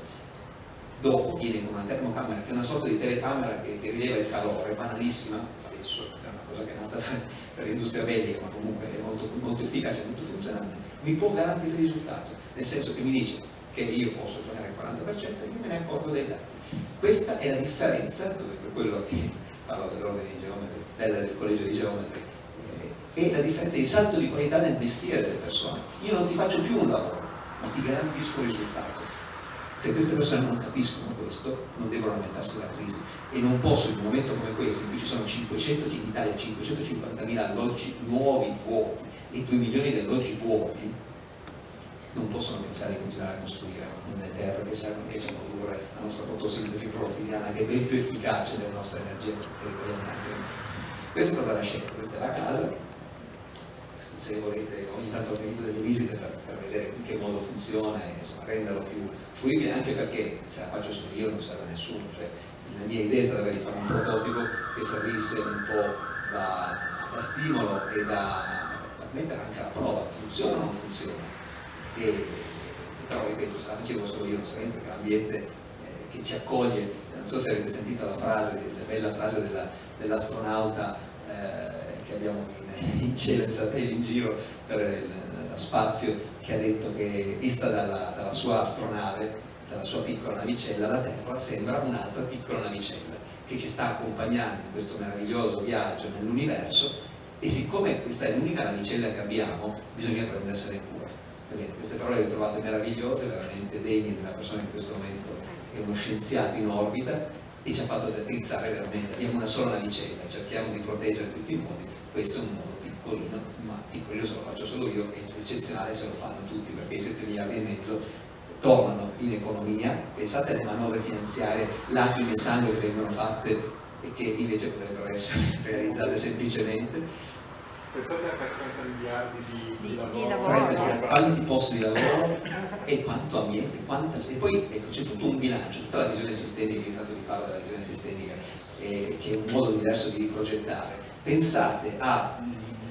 dopo viene con una termocamera che è una sorta di telecamera che rileva il calore, banalissima adesso, è una cosa che è nata per l'industria bellica ma comunque è molto, molto efficace, molto funzionante, mi può garantire il risultato, nel senso che mi dice che io posso ottenere il 40% e io me ne accorgo dei dati. Questa è la differenza, dove per quello che parlo dell'ordine di geometri, del collegio di geometri, e la differenza di salto di qualità nel mestiere delle persone. Io non ti faccio più un lavoro, ma ti garantisco il risultato. Se queste persone non capiscono questo, non devono lamentarsi della crisi e non posso in un momento come questo, in cui ci sono 500, in Italia 550.000 alloggi nuovi vuoti e 2 milioni di alloggi vuoti, non possono pensare di continuare a costruire nelle terre che servono invece a produrre la nostra fotosintesi profiliana, che è ben più efficace della nostra energia che ricordiamo anche. Questa è stata la scelta, questa è la casa. Se volete ogni tanto organizzo delle visite per vedere in che modo funziona e insomma, renderlo più fruibile, anche perché se la faccio solo io non serve a nessuno, cioè, la mia idea è stata di fare un prototipo che servisse un po' da stimolo e da mettere anche alla prova, funziona o non funziona. Però ripeto, se la facevo solo io non sarebbe, perché l'ambiente che ci accoglie, non so se avete sentito la frase, la bella frase dell'astronauta che abbiamo in cielo, in satellite, in giro per lo spazio, che ha detto che vista dalla sua astronave, dalla sua piccola navicella, la Terra sembra un'altra piccola navicella che ci sta accompagnando in questo meraviglioso viaggio nell'universo, e siccome questa è l'unica navicella che abbiamo, bisogna prendersene cura. Bene, queste parole le trovate meravigliose, veramente degne di una persona che in questo momento è uno scienziato in orbita e ci ha fatto pensare veramente, abbiamo una sola navicella, cerchiamo di proteggere tutti i modi, questo è un modo piccolino, ma piccolino se lo faccio solo io, è eccezionale se lo fanno tutti, perché i 7 miliardi e mezzo tornano in economia. Pensate alle manovre finanziarie, lacrime e sangue che vengono fatte e che invece potrebbero essere realizzate semplicemente. Pensate anche a 30 miliardi di lavoro. 30 miliardi, quanti posti di lavoro e quanto ambiente, e poi ecco, c'è tutto un bilancio, tutta la visione sistemica, intanto vi parlo della visione sistemica, che è un modo diverso di progettare. Pensate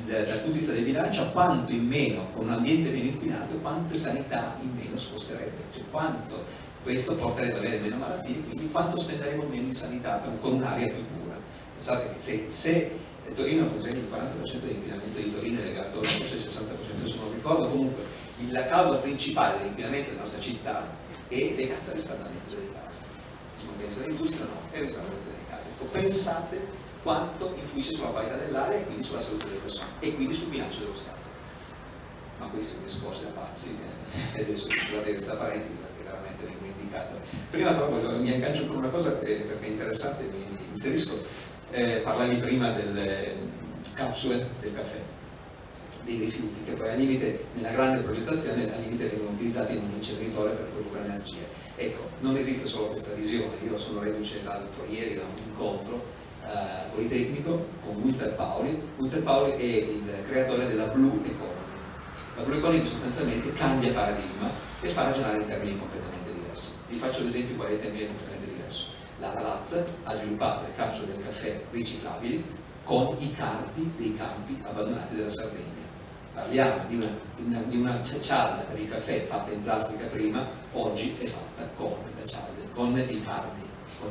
dal punto di vista del bilancio, quanto in meno, con un ambiente meno inquinato, quante sanità in meno sposterebbe, cioè quanto questo porterebbe ad avere meno malattie, quindi quanto spenderemo meno in sanità con un'aria più pura. Pensate che se Torino, per esempio, il 40% dell'inquinamento di Torino è legato, forse il 60% se non ricordo, comunque la causa principale dell'inquinamento della nostra città è legata al riscaldamento delle case. Non penso all'industria, no, è il riscaldamento delle case. Pensate quanto influisce sulla qualità dell'aria e quindi sulla salute delle persone e quindi sul bilancio dello Stato. Ma questi sono discorsi da pazzi e adesso scusate questa parentesi perché veramente vengo indicato. Prima però mi aggancio con una cosa perché è interessante, mi inserisco. Parlavi prima delle capsule del caffè, dei rifiuti che poi al limite nella grande progettazione al limite vengono utilizzati in un inceneritore per produrre energia. Ecco, non esiste solo questa visione. Io sono reduce l'altro ieri da un incontro politecnico con Gunther Pauli. Gunther Pauli è il creatore della Blue Economy. La Blue Economy sostanzialmente cambia paradigma e fa ragionare in termini completamente diversi. Vi faccio l'esempio qual è il termine completamente diverso. La Lavazza ha sviluppato le capsule del caffè riciclabili con i carti dei campi abbandonati della Sardegna. Parliamo di una cialda per il caffè fatta in plastica prima, oggi è fatta con la cialda, con i carti.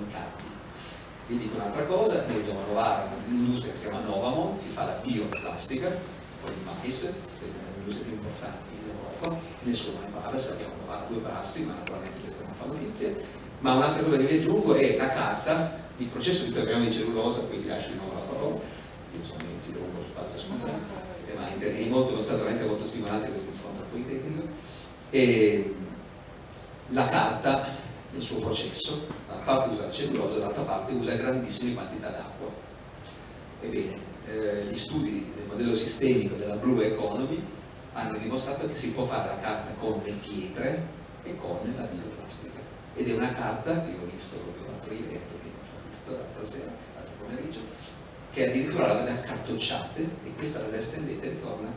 Vi dico un'altra cosa, noi dobbiamo lavorare con un'industria che si chiama Novamont, che fa la bioplastica, con il mais, questa è una delle industrie più importanti in Europa, nessuno ne parla, se abbiamo lavorato a due passi, ma naturalmente questa non fa notizia. Ma un'altra cosa che vi aggiungo è la carta, il processo di stabilimento di cellulosa, poi ti lascio di nuovo la parola, io sono in lungo spazio spontaneo, ma è molto, stato veramente molto stimolante questo incontro politecnico. E la carta nel suo processo, da una parte usa la cellulosa, dall'altra parte usa grandissime quantità d'acqua. Ebbene, gli studi del modello sistemico della Blue Economy hanno dimostrato che si può fare la carta con le pietre e con la bioplastica. Ed è una carta che io ho visto proprio l'altro ieri, ho visto l'altra sera, l'altro pomeriggio, che addirittura l'avete accartocciate e questa la estendete e ritorna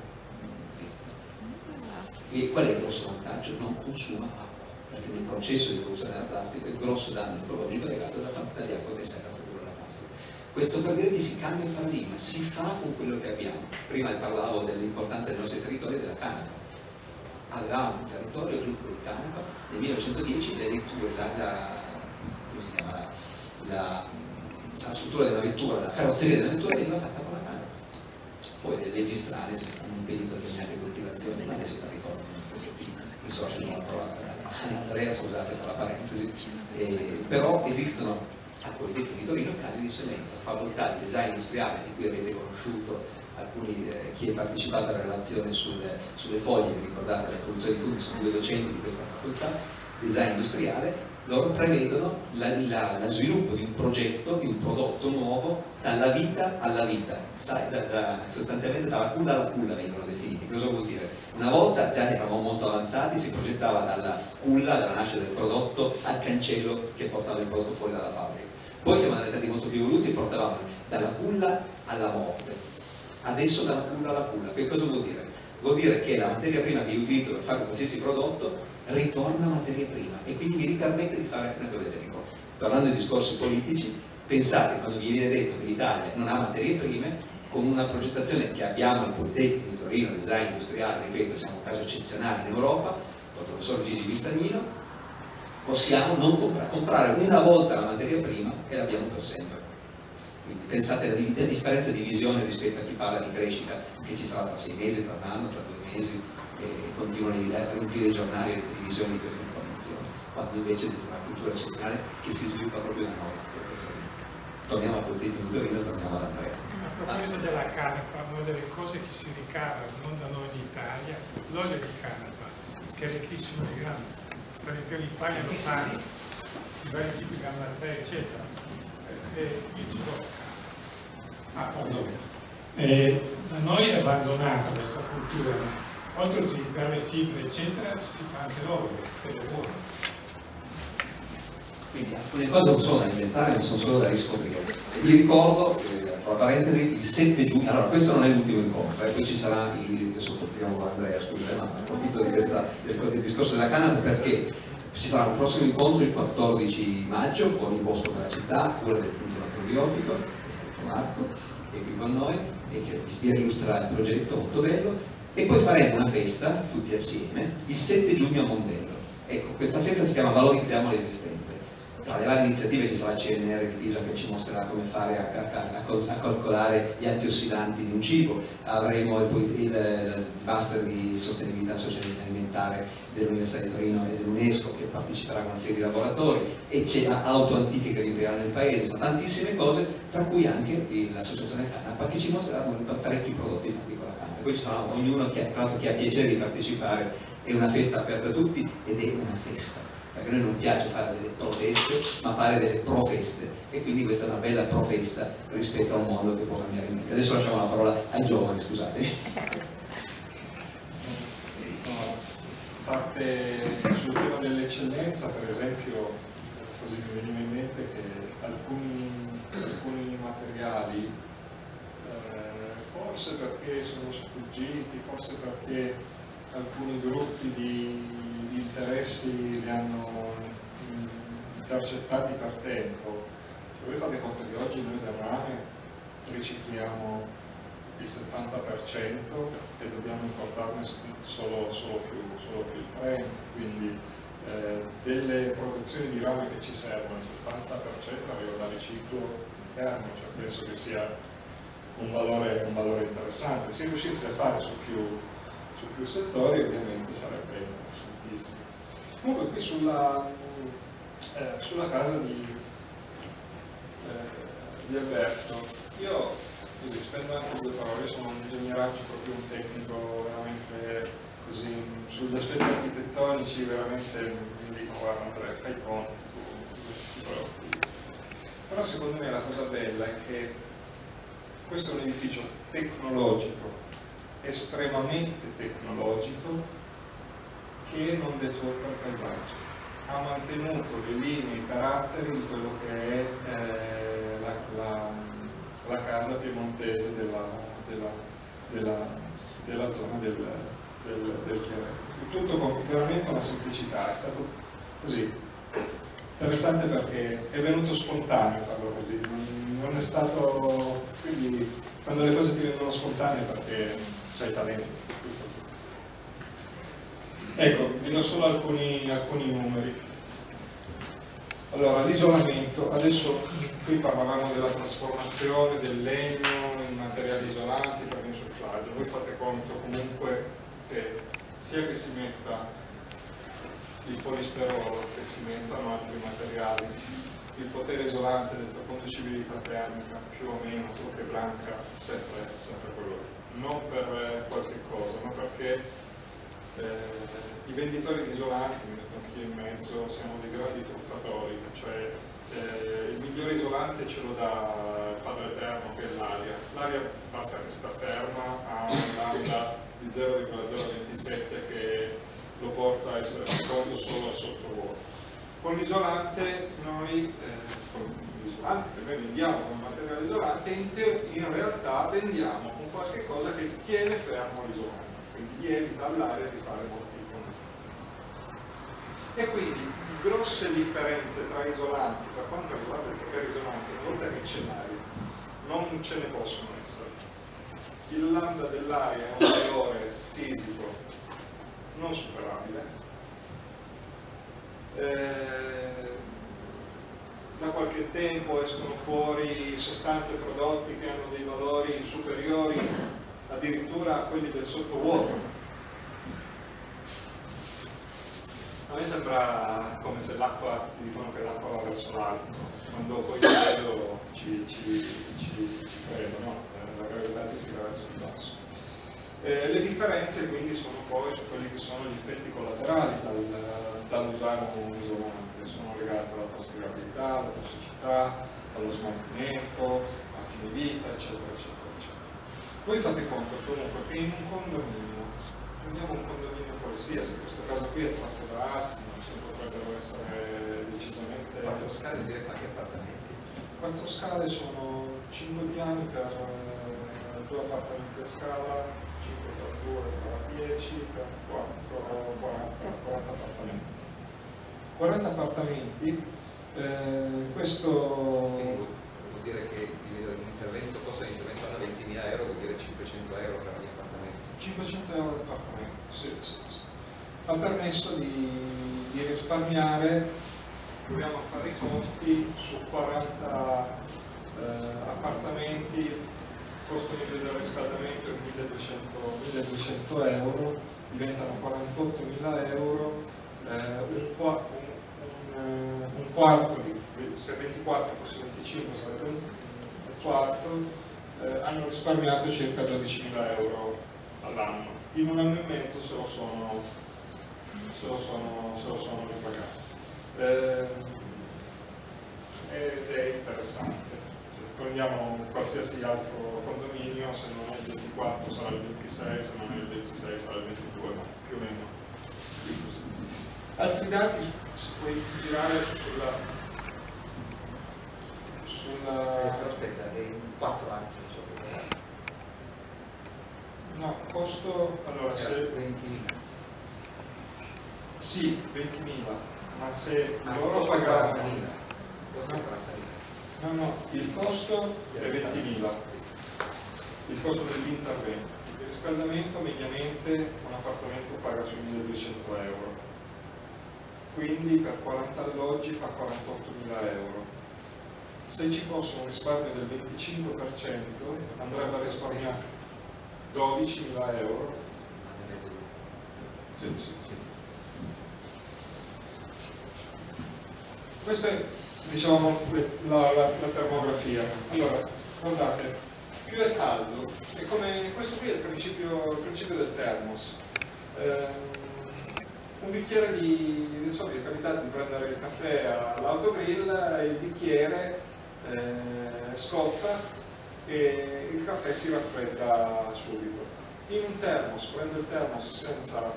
dritta. E qual è il grosso vantaggio? Non consuma acqua, perché nel processo di produzione della plastica il grosso danno ecologico è legato alla quantità di acqua che serve a produrre la plastica. Questo per dire che si cambia il paradigma, si fa con quello che abbiamo. Prima parlavo dell'importanza dei nostri territori e della canapa. Avevamo un territorio ricco di canapa, nel 1910 le vetture, la struttura della vettura, la carrozzeria della vettura veniva fatta con la canapa. Poi le leggi strane hanno impedito determinate coltivazioni, ma adesso la ritorno. Mi socio con la parola Andrea, scusate per la parentesi, però esistono a Politecnico di Torino casi di eccellenza, facoltà di design industriale di cui avete conosciuto alcuni, chi è partecipato alla relazione sulle foglie, vi ricordate la produzione di funghi, sono due docenti di questa facoltà, design industriale, loro prevedono lo sviluppo di un progetto, di un prodotto nuovo dalla vita alla vita, sostanzialmente dalla culla alla culla vengono definiti. Cosa vuol dire? Una volta già eravamo molto avanzati, si progettava dalla culla, dalla nascita del prodotto, al cancello che portava il prodotto fuori dalla fabbrica. Poi siamo diventati molto più evoluti e portavamo dalla culla alla morte. Adesso dalla culla alla culla. Che cosa vuol dire? Vuol dire che la materia prima che io utilizzo per fare qualsiasi prodotto ritorna materia prima e quindi mi permette di fare una cosa del genere. Tornando ai discorsi politici, pensate quando vi viene detto che l'Italia non ha materie prime, con una progettazione che abbiamo al Politecnico di Torino, design industriale, ripeto, siamo un caso eccezionale in Europa, con il professor Gigi Vistagnino, possiamo non comprare una volta la materia prima e l'abbiamo per sempre. Quindi pensate alla differenza di visione rispetto a chi parla di crescita che ci sarà tra 6 mesi, tra un anno, tra 2 mesi e continuano a riempire i giornali e le televisioni di queste informazioni, quando invece esiste una cultura eccezionale che si sviluppa proprio da noi. Torniamo al Politecnico di Torino, torniamo ad Andrea. A proposito della canapa, una delle cose che si ricava non da noi in Italia, l'olio di canapa, che è ricchissimo di grano, perché l'Italia lo fanno, i vari tipi di gamma 3 eccetera. Io ce l'ho a casa. Da noi è abbandonata questa cultura, oltre a utilizzare le fibre eccetera si fa anche l'olio, che è buono. Quindi alcune cose non sono da inventare, ma sono solo da riscoprire. Vi ricordo, tra parentesi, il 7 giugno, allora questo non è l'ultimo incontro, poi ci sarà, adesso continuiamo con Andrea, scusate, ma approfitto del discorso della canapa perché ci sarà un prossimo incontro il 14 maggio con il Bosco della Città, cura del punto macrobiotico, che saluto Marco, che è qui con noi e che vi illustrerà il progetto, molto bello, e poi faremo una festa tutti assieme il 7 giugno a Mombello. Ecco, questa festa si chiama Valorizziamo l'esistente. Tra le varie iniziative ci sarà il CNR di Pisa che ci mostrerà come fare a calcolare gli antiossidanti di un cibo, avremo il master di sostenibilità alimentare dell'Università di Torino e dell'UNESCO che parteciperà con una serie di laboratori, e c'è auto antiche che riempiranno nel paese, sono tantissime cose, tra cui anche l'associazione Canapa che ci mostrerà parecchi prodotti fatti con la canapa. Poi ci sarà ognuno tra l'altro chi ha piacere di partecipare, è una festa aperta a tutti ed è una festa. Perché a noi non piace fare delle proteste, ma fare delle profeste, e quindi questa è una bella profesta rispetto a un mondo che può cambiare in meglio. Adesso lasciamo la parola ai giovani, scusatemi. Parte sul tema dell'eccellenza, per esempio, così mi veniva in mente che alcuni materiali, forse perché sono sfuggiti, forse perché alcuni gruppi di interessi li hanno intercettati per tempo. Voi fate conto che oggi noi del rame ricicliamo il 70% e dobbiamo importarne solo più il 30%, quindi delle produzioni di rame che ci servono il 70% arriva da riciclo interno, cioè penso che sia un valore interessante. Se riuscisse a fare su più settori ovviamente sarebbe interessantissimo. Comunque qui sulla casa di Alberto, io così spendo anche due parole, io sono un ingegneraccio, proprio un tecnico veramente così, sugli aspetti architettonici veramente mi dicono guarda Andrea, fai i conti, tu. Però secondo me la cosa bella è che questo è un edificio tecnologico, estremamente tecnologico, che non deturpa il paesaggio, ha mantenuto le linee, i caratteri di quello che è la casa piemontese della zona del Chiaretto. Tutto con veramente una semplicità, è stato così interessante perché è venuto spontaneo farlo così, non è stato, quindi quando le cose ti vengono spontanee perché c'hai talento. Ecco, vi do solo alcuni numeri. Allora, l'isolamento, adesso qui parlavamo della trasformazione del legno in materiali isolanti per l'insufflaggio. Voi fate conto comunque che sia che si metta il polisterolo che si mettano altri materiali, il potere isolante della conducibilità termica più o meno, che branca sempre quello lì. Non per qualche cosa, ma perché i venditori di isolanti, mi metto anch'io in mezzo, siamo dei grandi truffatori, cioè il migliore isolante ce lo dà il Padre Eterno, che è l'aria. L'aria basta che sta ferma, ha una lambda di 0,027 che lo porta a essere raccolto solo al sottovuoto. Con l'isolante noi vendiamo con materiale isolante e in realtà vendiamo con qualche cosa che tiene fermo l'isolante, quindi gli evita all'aria di fare molti contatto. E quindi grosse differenze tra isolanti per quanto riguarda il potere isolante, una volta che c'è l'aria, non ce ne possono essere. Il lambda dell'aria è un valore fisico non superabile. Da qualche tempo escono fuori sostanze, prodotti che hanno dei valori superiori addirittura a quelli del sottovuoto. A me sembra come se l'acqua, ti dicono che l'acqua va verso l'alto, quando poi vedo ci credo, no? La gravità ti tira verso il basso. Le differenze quindi sono poi su quelli che sono gli effetti collaterali dall'usare un isolante, sono legati alla traspirabilità, alla tossicità, allo smaltimento, a fine vita, eccetera, eccetera, eccetera. Voi fate conto comunque che in un condominio, prendiamo un condominio qualsiasi, questo caso qui è troppo drastico, ce ne potrebbero essere decisamente... 4 scale, direi quanti appartamenti? 4 scale sono 5 piani per 2 appartamenti a scala, 5 per 2 per 10 per 4, 40 appartamenti. 40 appartamenti, questo... Quindi vuol dire che l'intervento, costo di intervento 500 euro per ogni appartamento. 500 euro l'appartamento, sì. Ha permesso di risparmiare, proviamo a fare i conti, su 40 appartamenti, costo medio del riscaldamento è 1200 euro, diventano 48.000 euro, un quarto, se 24 fosse 25 sarebbe un quarto, hanno risparmiato circa 12.000 euro all'anno. In un anno e mezzo se lo sono ripagati. Ed è interessante. Prendiamo qualsiasi altro condominio, se non è il 24 sarà il 26, se non è il 26 sarà il 22, ma più o meno così. Altri dati si può girare sulla... Però aspetta, è in 4 anni se so che No, costo... Allora, se... 20.000. Sì, 20.000, ma se loro costo pagavano... 40.000. Costo 40.000. No, il costo è 20.000, il costo dell'intervento. Il riscaldamento mediamente un appartamento paga sui 1.200 euro, quindi per 40 alloggi fa 48.000 euro. Se ci fosse un risparmio del 25% andrebbe a risparmiare 12.000 euro. Sì. Questa è, diciamo, la termografia. Allora, guardate, più è caldo, è come questo qui è il principio del termos. Un bicchiere di solito è capitato di prendere il caffè all'autogrill e il bicchiere scotta e il caffè si raffredda subito. In un termos, prendo il termos senza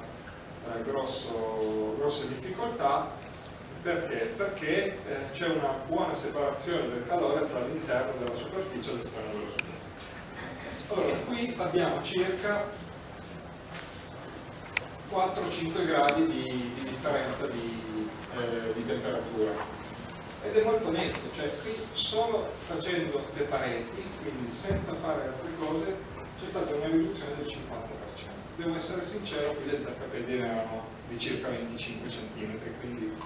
grosse difficoltà. Perché? Perché c'è una buona separazione del calore tra l'interno della superficie e l'esterno dello studio. Allora, qui abbiamo circa 4-5 gradi di differenza di temperatura. Ed è molto netto, cioè qui solo facendo le pareti, quindi senza fare altre cose, c'è stata una riduzione del 50%. Devo essere sincero, qui le pedine erano di circa 25 cm, quindi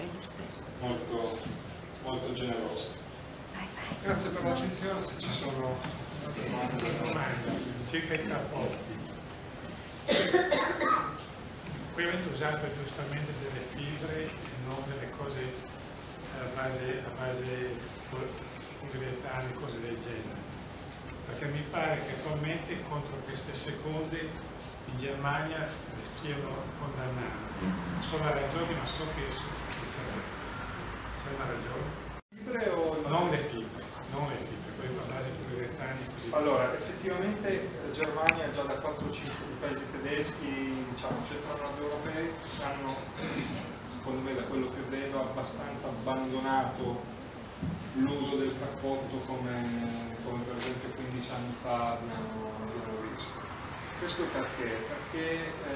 molto generoso. Grazie per l'attenzione, se ci sono Domanda, circa i rapporti. Qui avete usato giustamente delle fibre e non delle cose a base poliuretane, cose del genere. Perché mi pare che attualmente contro queste seconde in Germania le stiano condannando. Sono ragioni, ma so che c'è una ragione. Non le fibre, quelle a base di poliuretani così. Allora, effettivamente Germania già da 4-5 paesi tedeschi, diciamo centro-nord europei, hanno, secondo me da quello che vedo, abbastanza abbandonato l'uso del cappotto come per esempio 15 anni fa abbiamo visto. Questo perché? Perché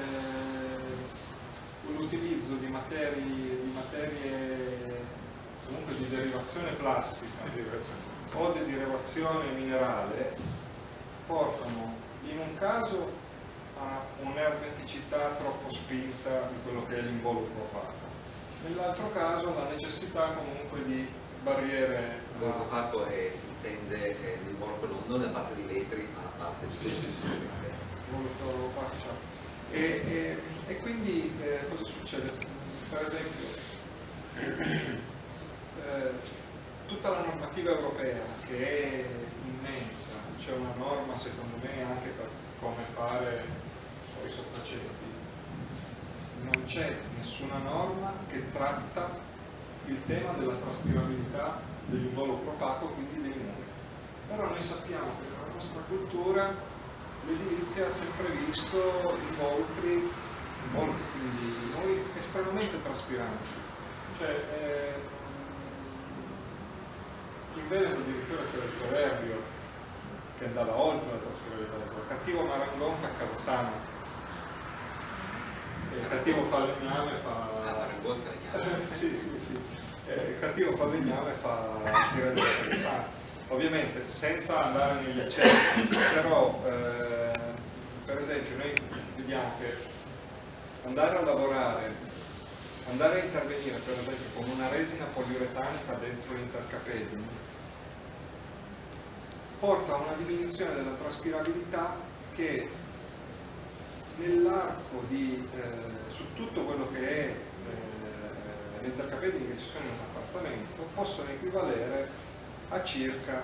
l'utilizzo di materie comunque di derivazione plastica o di derivazione minerale portano in un caso a un'ermeticità troppo spinta di quello che è l'involucro opaco, nell'altro caso la necessità comunque di barriere. L'involucro opaco si intende l'involucro non da parte dei vetri ma da parte di l'involucro opaco, cioè. E quindi cosa succede? Per esempio tutta la normativa europea, che è immensa, c'è una norma secondo me anche per come fare i sottaceti, non c'è nessuna norma che tratta il tema della traspirabilità dell'involucro opaco, quindi dei muri. Però noi sappiamo che nella nostra cultura l'edilizia ha sempre visto involucri, quindi noi estremamente traspiranti. Cioè, in Veneto addirittura c'era il proverbio che andava oltre la traspirabilità del colore. Cattivo marangon fa casa sana, cattivo falegname fa... marangon falegname. Sì. Cattivo falegname fa tirare casa sana. ovviamente senza andare negli eccessi, però per esempio noi vediamo che andare a lavorare, andare a intervenire per esempio con una resina poliuretanica dentro l'intercapedine porta a una diminuzione della traspirabilità che nell'arco di su tutto quello che è le intercapedini che ci sono in un appartamento possono equivalere a circa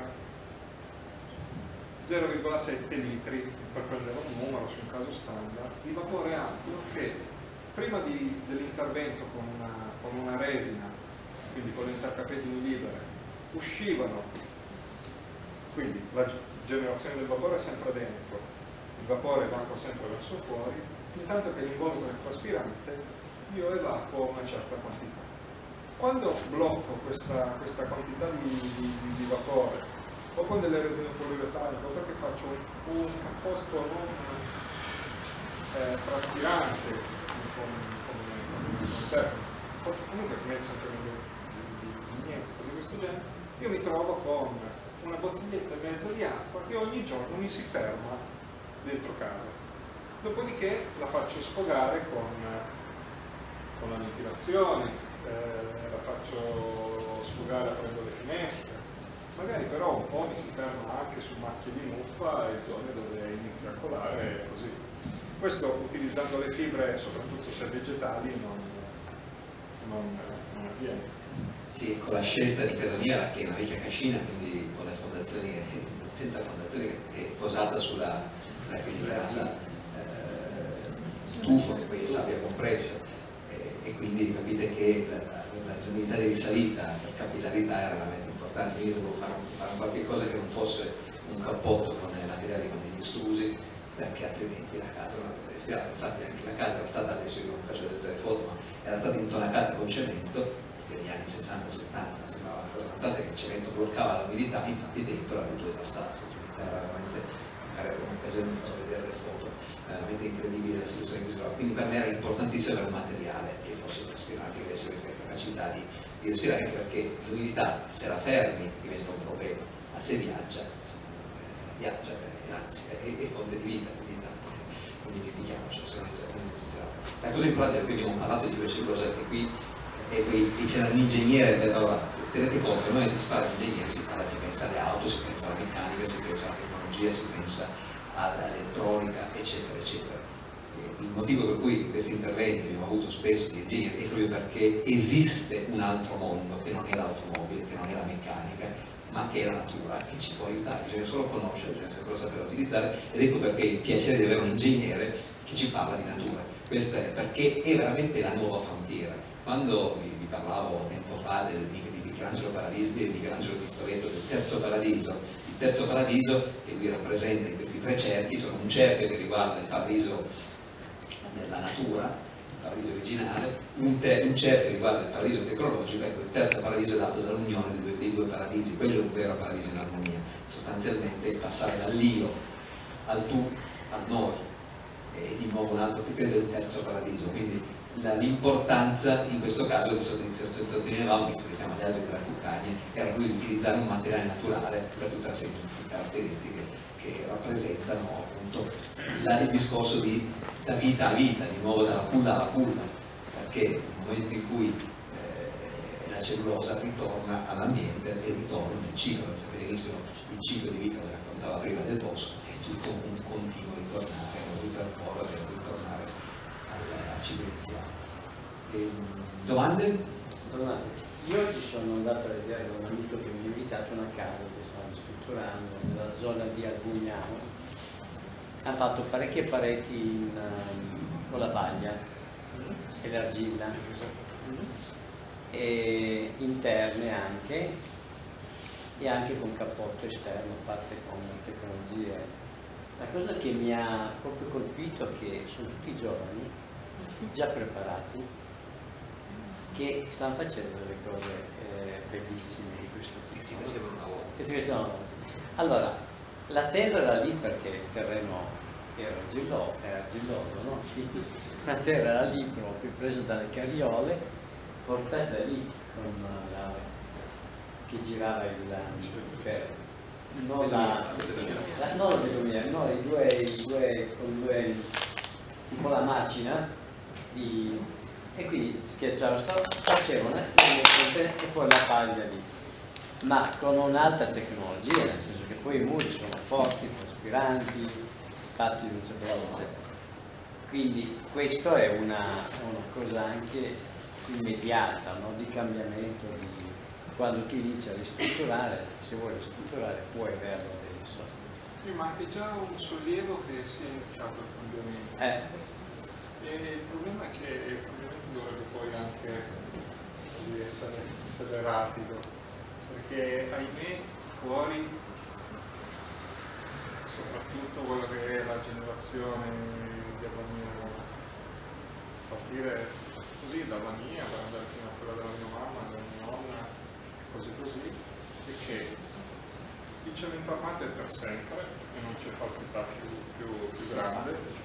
0,7 litri, per prendere un numero su un caso standard, di vapore acqueo che prima dell'intervento con una resina, quindi con le intercapedini libere, uscivano, quindi la generazione del vapore è sempre dentro, il vapore evacua sempre verso fuori, intanto che l'involucro è traspirante, io evacuo una certa quantità. Quando blocco questa quantità di vapore, o con delle resine poliuretaniche, o perché faccio un cappotto non traspirante, come comunque messo anche di niente, cose di questo genere, io mi trovo con una bottiglietta e mezza di acqua che ogni giorno mi si ferma dentro casa. Dopodiché la faccio sfogare con la ventilazione, la faccio sfogare aprendo le finestre, magari però un po' mi si ferma anche su macchie di muffa e zone dove inizia a colare così. Questo utilizzando le fibre, soprattutto se vegetali, non avviene. Sì, con la scelta di casa mia, che è una vecchia cascina, quindi con le fondazioni, senza fondazioni, che è posata sulla stufo, che poi è sabbia compressa, e quindi capite che la unità di risalita per capillarità era veramente importante, quindi dovevo fare qualche cosa che non fosse un cappotto con materiali con degli estrusi, perché altrimenti la casa non avrebbe respirato. Infatti anche la casa era stata, adesso io non faccio delle foto, ma era stata intonacata con cemento, che negli anni 60-70 sembrava una cosa fantastica, che il cemento bloccava l'umidità, infatti dentro era tutto devastato, era veramente, magari un'occasione di far vedere le foto, veramente incredibile la situazione in cui si trova. Quindi per me era importantissimo avere un materiale che fosse traspirante, che avesse questa capacità di respirare, anche perché l'umidità, se la fermi, diventa un problema, ma se viaggia, anzi è fonte di vita, quindi dimentichiamoci. La cosa importante è che abbiamo parlato di queste cose, che qui c'era un ingegnere. Allora tenete conto, nel momento che si parla di ingegneri si pensa alle auto, si pensa alla meccanica, si pensa alla tecnologia, si pensa all'elettronica, eccetera eccetera. Il motivo per cui questi interventi abbiamo avuto spesso di ingegneri è proprio perché esiste un altro mondo che non è l'automobile, che non è la meccanica, ma che è la natura, che ci può aiutare, bisogna solo conoscere, bisogna solo saperla utilizzare, ed ecco perché il piacere di avere un ingegnere che ci parla di natura. Questo è perché è veramente la nuova frontiera. Quando vi parlavo tempo fa di Michelangelo Paradiso, di Michelangelo Pistoletto, del terzo paradiso, il terzo paradiso che lui rappresenta in questi tre cerchi, sono un cerchio che riguarda il paradiso della natura, il paradiso originale, un cerchio che riguarda il paradiso tecnologico, ecco il terzo paradiso è dato dall'unione dei due paradisi, quello è un vero paradiso in armonia, sostanzialmente passare dall'io al tu, al noi, e di nuovo un altro che credo è il terzo paradiso, quindi l'importanza in questo caso, sottolineavamo, visto che siamo agli alberi della Cuccagna, era quello di utilizzare un materiale naturale per tutta una serie di caratteristiche che rappresentano appunto il discorso da vita a vita, di nuovo dalla culla alla culla, perché nel momento in cui la cellulosa ritorna all'ambiente e ritorna nel ciclo, sapete benissimo il ciclo di vita, lo raccontava prima del bosco, è tutto un continuo ritornare, un ripercorrere per ritornare al ciclo iniziale. Domande? Io oggi sono andato a vedere con un amico che mi ha invitato a una casa che stanno strutturando nella zona di Albugnano. Hanno fatto parecchie pareti con la paglia e l'argilla, e interne anche, e anche con cappotto esterno fatte con tecnologie. La cosa che mi ha proprio colpito è che sono tutti giovani, già preparati, che stanno facendo delle cose bellissime di questo tipo. Che si facevano una volta. Che si facevano una volta. Allora, la terra era lì perché il terreno era argilloso, no? La terra era lì proprio, presa dalle carriole, portata lì con che girava per non la bedomiera, no, i due con due tipo la macina e quindi schiacciavano, facevano e poi la paglia lì, ma con un'alta tecnologia, nel senso che poi i muri sono forti, traspiranti, fatti velocemente, quindi questo è una cosa anche immediata, no? Di cambiamento, quando tu inizi a ristrutturare, se vuoi ristrutturare puoi averlo adesso. Sì, ma è già un sollievo che si è iniziato il cambiamento. E il problema è che il cambiamento dovrebbe poi anche così essere rapido, perché ahimè fuori, soprattutto quello che è la generazione di Albania, a partire così dalla mia, per andare fino a quella della mia mamma, della mia nonna, così, è che il cemento armato è per sempre e non c'è falsità più grande,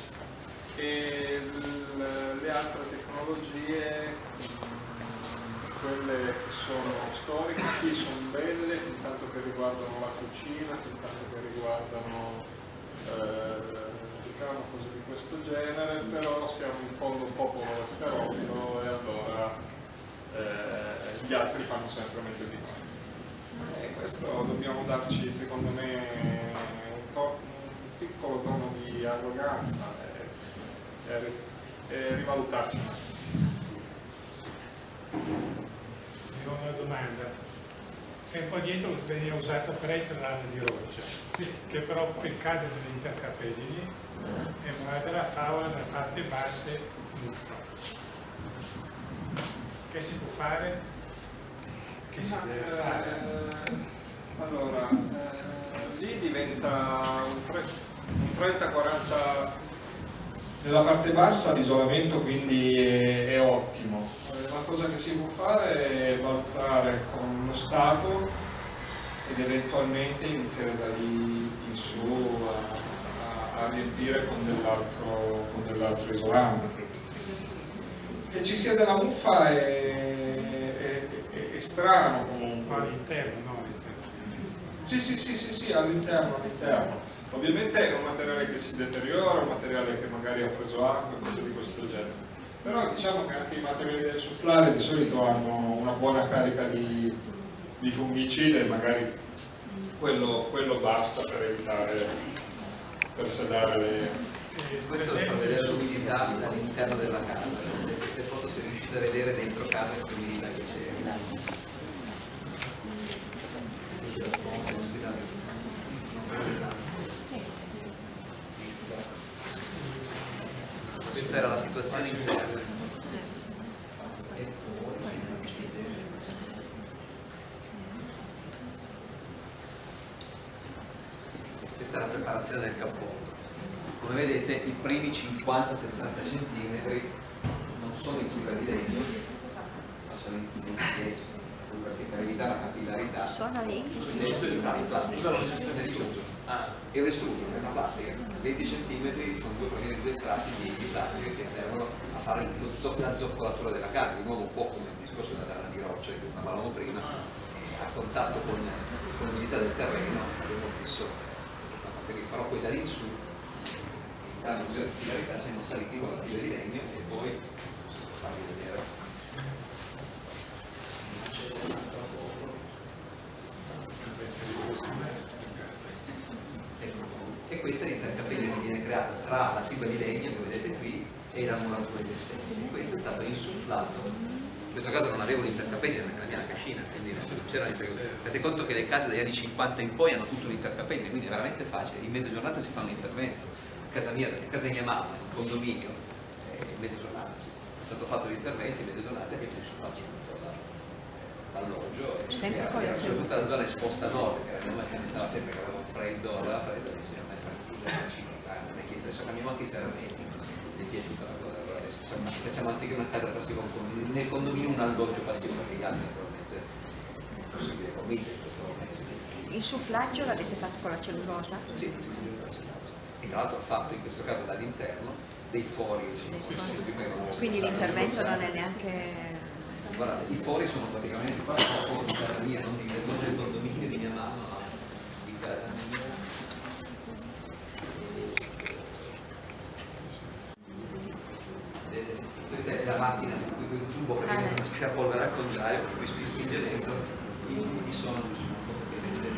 e le altre tecnologie, quelle che sono storiche, sì, sono belle, intanto che riguardano la cucina, intanto che riguardano diciamo cose di questo genere, però siamo in fondo un popolo esterofilo e allora gli altri fanno sempre meglio di noi. E questo dobbiamo darci, secondo me, un piccolo tono di arroganza e rivalutarci. Ho una domanda. Tempo addietro veniva usata parecchio la lana di roccia, che però poi cade nelle intercapelli e muove la favola nella parte bassa muffa. Che si può fare? Che si deve fare? Allora, lì diventa un 30-40. Nella parte bassa l'isolamento quindi è ottimo. La cosa che si può fare è valutare con lo Stato ed eventualmente iniziare da lì in su a riempire con dell'altro isolante. Che ci sia della muffa è strano comunque. All'interno, no? Sì, all'interno. Ovviamente è un materiale che si deteriora, un materiale che magari ha preso acqua e cose di questo genere. Però diciamo che anche i materiali del soufflare di solito hanno una buona carica di fungicide e magari quello basta per evitare, per sedare le... Questo fa vedere l'umidità all'interno della casa. Queste foto se riuscite a vedere dentro casa è l'umidità che c'è. Questa era la situazione interna. Questa è la preparazione del cappotto. Come vedete i primi 50-60 cm non sono in fibra di legno, ma sono in gesso. Per evitare la capillarità Sono in plastica, l'estruso. È un estruso, è una plastica. 20 cm sono due strati di plastica che servono a fare la zoccolatura della casa. Di nuovo un po' come il discorso della lana di roccia che parlavamo prima, a contatto con l'umidità del terreno abbiamo messo questa parte qui, però poi da lì in su la capillarità siamo saliti con la fila di legno e poi farvi vedere. E questa è l'intercapello che viene creata tra la fibra di legno che vedete qui e la muratura esistente. Questo è stato insufflato. In questo caso non avevo l'intercapello nella mia cascina, quindi non c'era l'intercapello. Tenete conto che le case dagli anni 50 in poi hanno tutto l'intercapello, quindi è veramente facile. In mezza giornata si fa un intervento. A casa mia, a casa di mia mamma, in un condominio, in mezza giornata è stato fatto l'intervento, in mezza giornata abbiamo insufflato l'alloggio e c'era tutta la zona esposta a nord, che la mia mamma si lamentava sempre che aveva freddo, e dice a me tranquilla, anzi mi ha chiesto adesso cambiamo anche i serramenti, gli è piaciuta la cosa, allora adesso facciamo anziché una casa passiva nel condominio un alloggio passivo, perché gli altri naturalmente è possibile convincere in questo momento. Il sufflaggio l'avete fatto con la cellulosa? Sì, con la cellulosa. E tra l'altro ho fatto in questo caso dall'interno dei fori, quindi l'intervento non è neanche... Guardate, i fori sono praticamente qua, non di casa mia, non del condominio di mia mamma, casa mia. Questa è la macchina in cui questo tubo che è un aspirapolvere al contrario, per cui si spinge dentro, i sono ci sono foto che vedete.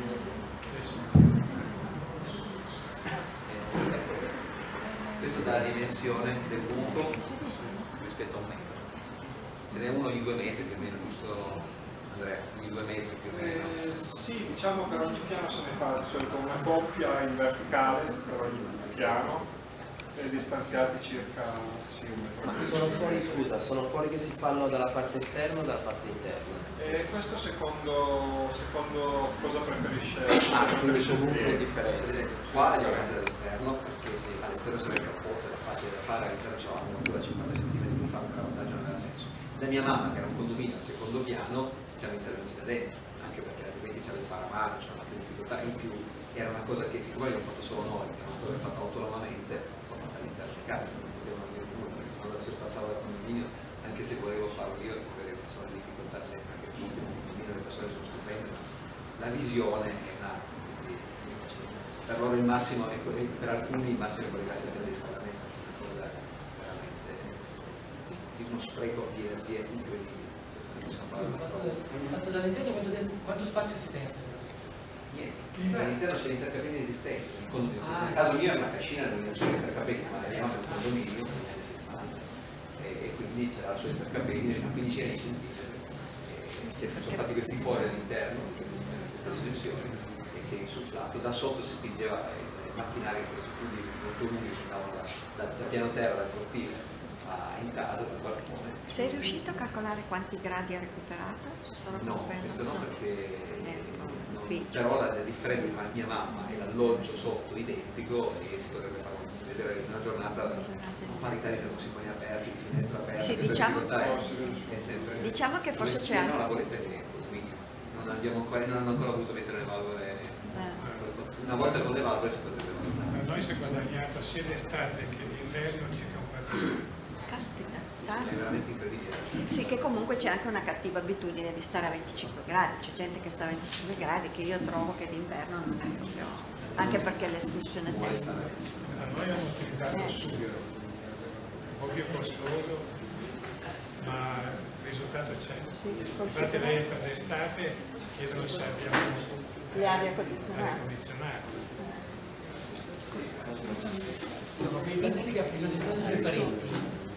Questo dà la dimensione del buco rispetto a un metro. Ce n'è uno di 2 metri più o meno, giusto Andrea? Di 2 metri più o meno. Sì, diciamo per ogni piano se ne fa di solito una coppia in verticale per ogni piano e distanziati circa un metro. Ma sono fuori, scusa, sono fuori che si fanno dalla parte esterna o dalla parte interna? Questo secondo cosa preferisce, quindi comunque è il differente. Per esempio, qua è girante dall'esterno, perché all'esterno c'è il cappotto, era facile da fare, all'interno c'è una muratura da 50 cm, quindi fare un carottaggio non aveva senso. Da mia mamma, che era un condominio al secondo piano, siamo intervenuti da dentro, anche perché altrimenti c'era il paramano, c'era una difficoltà in più, era una cosa che siccome l'abbiamo fatto solo noi, era una cosa che fatta autonomamente, l'ho fatta all'interno di casa, non potevano venire nulla, perché se no se passavo dal condominio, anche se volevo farlo io, sapevo che sono le difficoltà sempre, anche l'ultimo condominio, le persone sono stupende, ma la visione è un'altra, quindi per loro il massimo, per alcuni il massimo è collegarsi al teleriscaldamento, è una cosa veramente di uno spreco di energia incredibile. Fatto dall'interno quanto spazio si pensa? Niente, all'interno c'è l'intercapedine esistente. Nel caso mio è una cascina dove non c'è l'intercapedine, ma abbiamo un condominio e quindi c'era la sua intercapedine, una quindicina di centimetri. Sono fatti questi fori all'interno, queste dimensioni, e si è insufflato. Da sotto si spingeva il macchinario in questi tubi molto lunghi che andavano da piano terra, dal cortile in casa, dal balcone. Sei riuscito a calcolare quanti gradi ha recuperato? Solo No, per questo no, perché ufficio. però la differenza tra mia mamma e l'alloggio sotto identico e si potrebbe fare vedere in una giornata a parità di termosifoni aperti, di finestre aperte, Sì, questa diciamo- difficoltà è sempre. Diciamo che forse c'è anche anche- la bolletta di quindi non hanno ancora voluto mettere le valvole. Una volta con le valvole si potrebbe valutare. Per noi si è guadagnato sia l'estate che l'inverno circa un quadro. Caspita, È tanto. veramente incredibile. Sì, che comunque c'è anche una cattiva abitudine di stare a 25 gradi, c'è gente che sta a 25 gradi che io trovo che d'inverno non è proprio, anche perché l'escursione Vuole testa. stare. Noi abbiamo utilizzato il sugo, un po' più costoso, ma il risultato c'è. Infatti lei per l'estate chiedono se abbiamo Le arie aria condizionate. condizionata. I pannelli che applicano sulle pareti,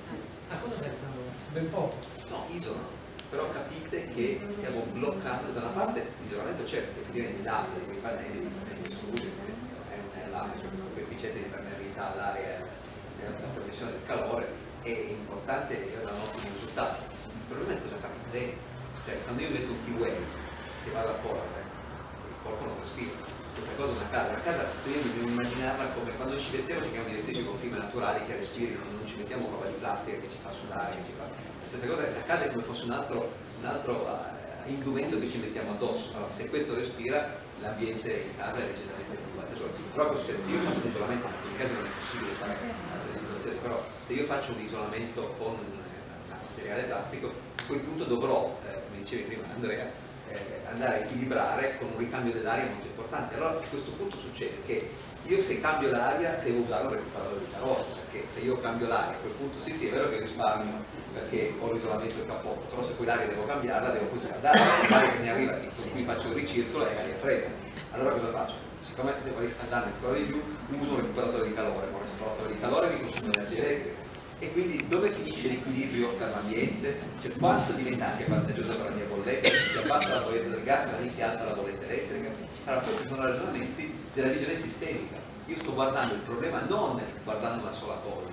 a cosa servono? Ben poco. No, isolano, però capite che stiamo bloccando da una parte l'isolamento c'è, perché effettivamente l'area di quei pannelli sono utili, è l'area, c'è questo coefficiente di permeabilità all'area della trasmissione del calore, è importante e dà un ottimo risultato. Il problema è cosa capita dentro, cioè quando io metto un T-Way che va a correre, il corpo non respira. Stessa cosa una casa io devo immaginarla come quando ci vestiamo cerchiamo di vestirci con fibre naturali che respirino, non ci mettiamo roba di plastica che ci fa sudare, la stessa cosa, la casa è come fosse un altro indumento che ci mettiamo addosso. Allora, se questo respira, l'ambiente in casa è decisamente più vantaggioso. Però cosa succede? Se io faccio un isolamento, in caso non è possibile fare altre situazioni, però se io faccio un isolamento con materiale plastico, a quel punto dovrò, come dicevi prima Andrea, andare a equilibrare con un ricambio dell'aria molto importante. Allora a questo punto succede che io se cambio l'aria devo usare un recuperatore di calore, perché se io cambio l'aria a quel punto sì è vero che risparmio perché ho l'isolamento del cappotto, però se poi l'aria devo cambiarla devo poi scaldare, l'aria che mi arriva con cui faccio il ricircolo è aria fredda. Allora cosa faccio? Siccome devo riscaldarmi ancora di più, uso un recuperatore di calore, ma un recuperatore di calore mi consuma energia elettrica. E quindi dove finisce l'equilibrio per l'ambiente? Cioè quanto diventa anche vantaggiosa per la mia bolletta? Si abbassa la bolletta del gas, ma lì si alza la bolletta elettrica. Allora questi sono ragionamenti della visione sistemica. Io sto guardando il problema non guardando una sola cosa,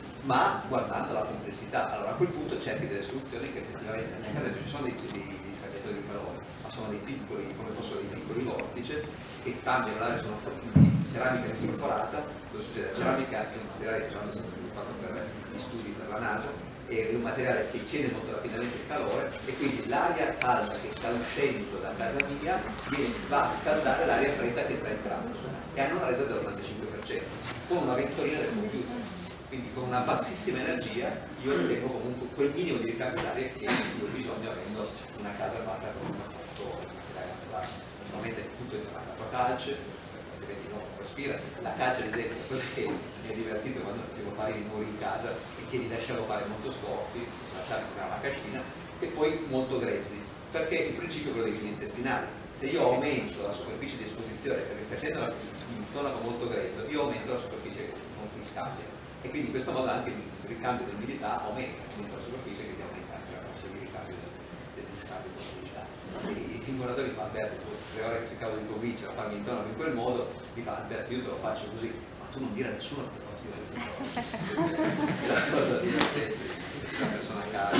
ma guardando la complessità. Allora a quel punto cerchi delle soluzioni che effettivamente nella mia casa non ci sono dei scambiatori di calore, ma sono dei piccoli, come fossero dei piccoli vortici che cambiano l'aria, sono di ceramica microforata. Cosa succede? La ceramica è un materiale che è stato sviluppato per gli studi per la NASA, è un materiale che cede molto rapidamente il calore e quindi l'aria calda che sta uscendo da casa mia va a scaldare l'aria fredda che sta entrando e hanno una resa del 95% con una ventolina del computer. quindi con una bassissima energia io ottengo comunque quel minimo di ricambio d'aria che io ho bisogno avendo una casa fatta con una foto, normalmente tutto intornato a calce, altrimenti non respira. La calce ad esempio, la cosa che mi è divertito quando facevo fare i muri in casa e che li lasciavo fare molto storti, lasciarli come una cascina, e poi molto grezzi, perché il principio è quello dei vini intestinali. Se io aumento la superficie di esposizione, perché facendo il tonaco molto grezzo, io aumento la superficie con cui scambia, e quindi in questo modo anche il ricambio dell'umidità aumenta la superficie, quindi aumenta anche la fascia di ricambio del scambio di umidità. I muratori fanno: Alberto, 3 ore che cercavo di convincere a farmi il tonaco in quel modo, mi fa: Alberto, io te lo faccio così, ma tu non dire a nessuno che lo faccio io queste cose. È la cosa divertente di una persona a casa.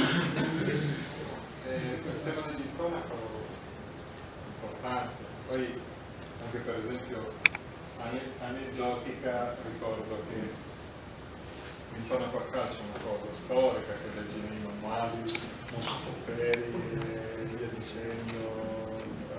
Il tema dell'intonaco importante. Poi anche per esempio aneddotica, ricordo che l'intonaco a calcio è una cosa storica che leggi nei manuali, Montoperi e via dicendo,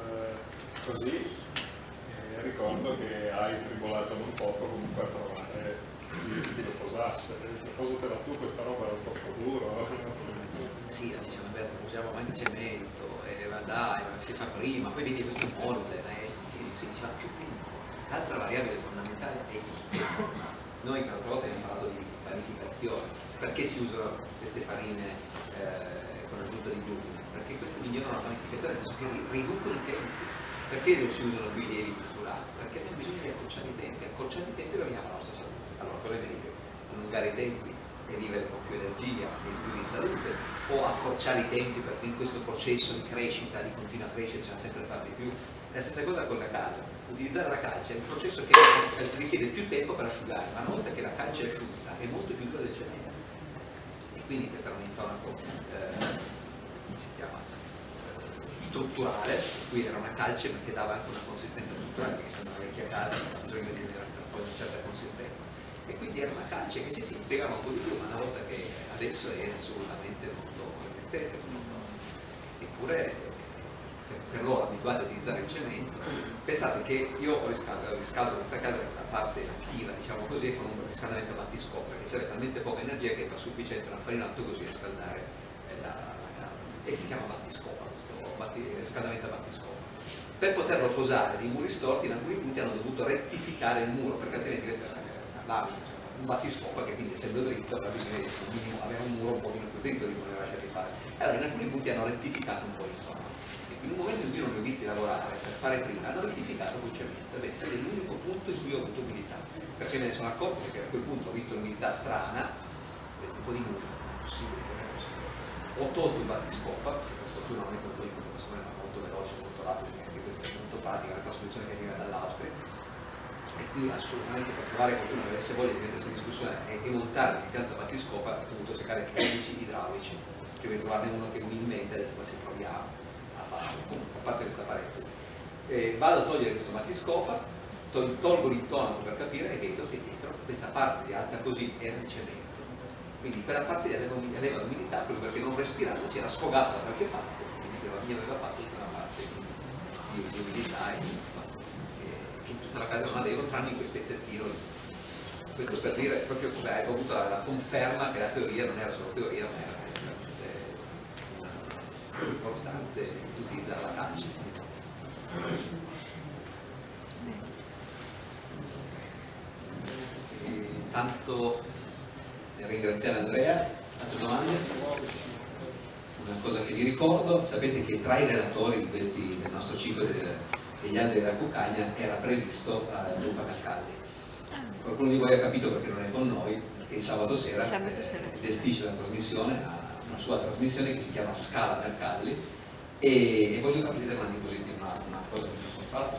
così. E ricordo che hai tribolato non poco comunque a trovare chi lo posasse. Posatela tu, questa roba era troppo duro. Sì, io dicevo: Alberto, usiamo anche cemento, ma dai, ma si fa prima, poi vedi questo molde, si diceva più tempo. L'altra variabile fondamentale è il tempo. Noi l'altra volta abbiamo parlato di panificazione. Perché si usano queste farine con aggiunta di glutine? Perché queste migliorano la panificazione, nel senso che riducono i tempi. Perché non si usano più i lievi culturali? Perché abbiamo bisogno di accorciare i tempi. Accorciando i tempi roviniamo la nostra salute. Allora, cosa è meglio? Allungare i tempi e vivere con più energia e più di salute, o accorciare i tempi perché in questo processo di crescita, di continua crescita, bisogna sempre fare di più. La stessa cosa con la casa. Utilizzare la calce è un processo che richiede più tempo per asciugare, ma una volta che la calce è asciutta è molto più dura del cemento. E quindi questo era un intonaco si chiama strutturale, qui era una calce che dava anche una consistenza strutturale, perché essendo una vecchia casa aveva bisogno di avere un po' una certa consistenza. E quindi era una calce che si impiegava un po' di più, ma una volta che adesso è assolutamente molto resistente. Eppure per loro abituati a utilizzare il cemento, pensate che io riscaldo questa casa, la parte attiva, diciamo così, con un riscaldamento a battiscopa, che serve talmente poca energia che fa sufficiente una farina alto così a scaldare la casa. E si chiama battiscopa, questo riscaldamento a battiscopa. Per poterlo posare nei muri storti, in alcuni punti hanno dovuto rettificare il muro, perché altrimenti questa è una lamina, cioè un battiscopa che quindi essendo dritto aveva bisogno di avere un muro un po' più dritto di come aveva lasciato fare. Allora in alcuni punti hanno rettificato un po' il tono. In un momento in cui non li ho visti lavorare per fare prima, hanno rettificato col cemento. È l'unico punto in cui ho avuto umidità, perché me ne sono accorto, perché a quel punto ho visto l'umidità strana, un po' di muffa, non è possibile, non è possibile. Ho tolto il battiscopa, che per fortuna non è molto aiuto, ma secondo me è molto veloce, molto rapido, perché questa è molto pratica, è una soluzione che arriva dall'Austria. E qui assolutamente per trovare qualcuno che avesse voglia di mettersi in discussione e montare l'impianto a battiscopa, ho dovuto cercare tecnici idraulici, prima di trovarne uno che mi inventa e ho detto: ma se proviamo a farlo. Comunque, a parte questa parentesi, vado a togliere questo battiscopa, tolgo l'intonaco per capire e vedo che dietro questa parte di alta così era di cemento, quindi quella parte aveva l'umidità proprio perché non respirando si era sfogata da qualche parte, quindi mi aveva fatto tutta una parte di umidità e muffa che in tutta la casa non avevo, tranne in quel pezzettino lì. Questo per dire proprio come ho avuto la conferma che la teoria non era solo teoria, ma era importante utilizzare la calce. Intanto nel ringraziare Andrea, altre domande? Una cosa che vi ricordo, sapete che tra i relatori del nostro ciclo degli anni della Cuccagna era previsto Gianluca Mercalli. Qualcuno di voi ha capito perché non è con noi, perché il sabato sera gestisce la trasmissione, ha una sua trasmissione che si chiama Scala Mercalli, e voglio farvi vedere una diapositiva, una cosa che mi sono fatto.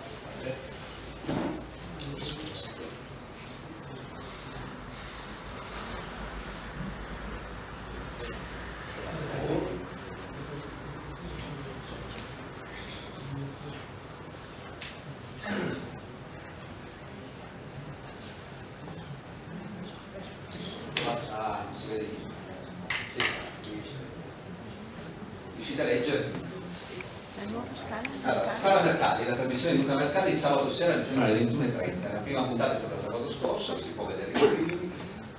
Riuscite a leggere? Allora, Scala Mercalli, la trasmissione di Luca Mercalli il sabato sera mi sembra alle 21:30, la prima puntata è stata sabato scorso, si può vedere i primi,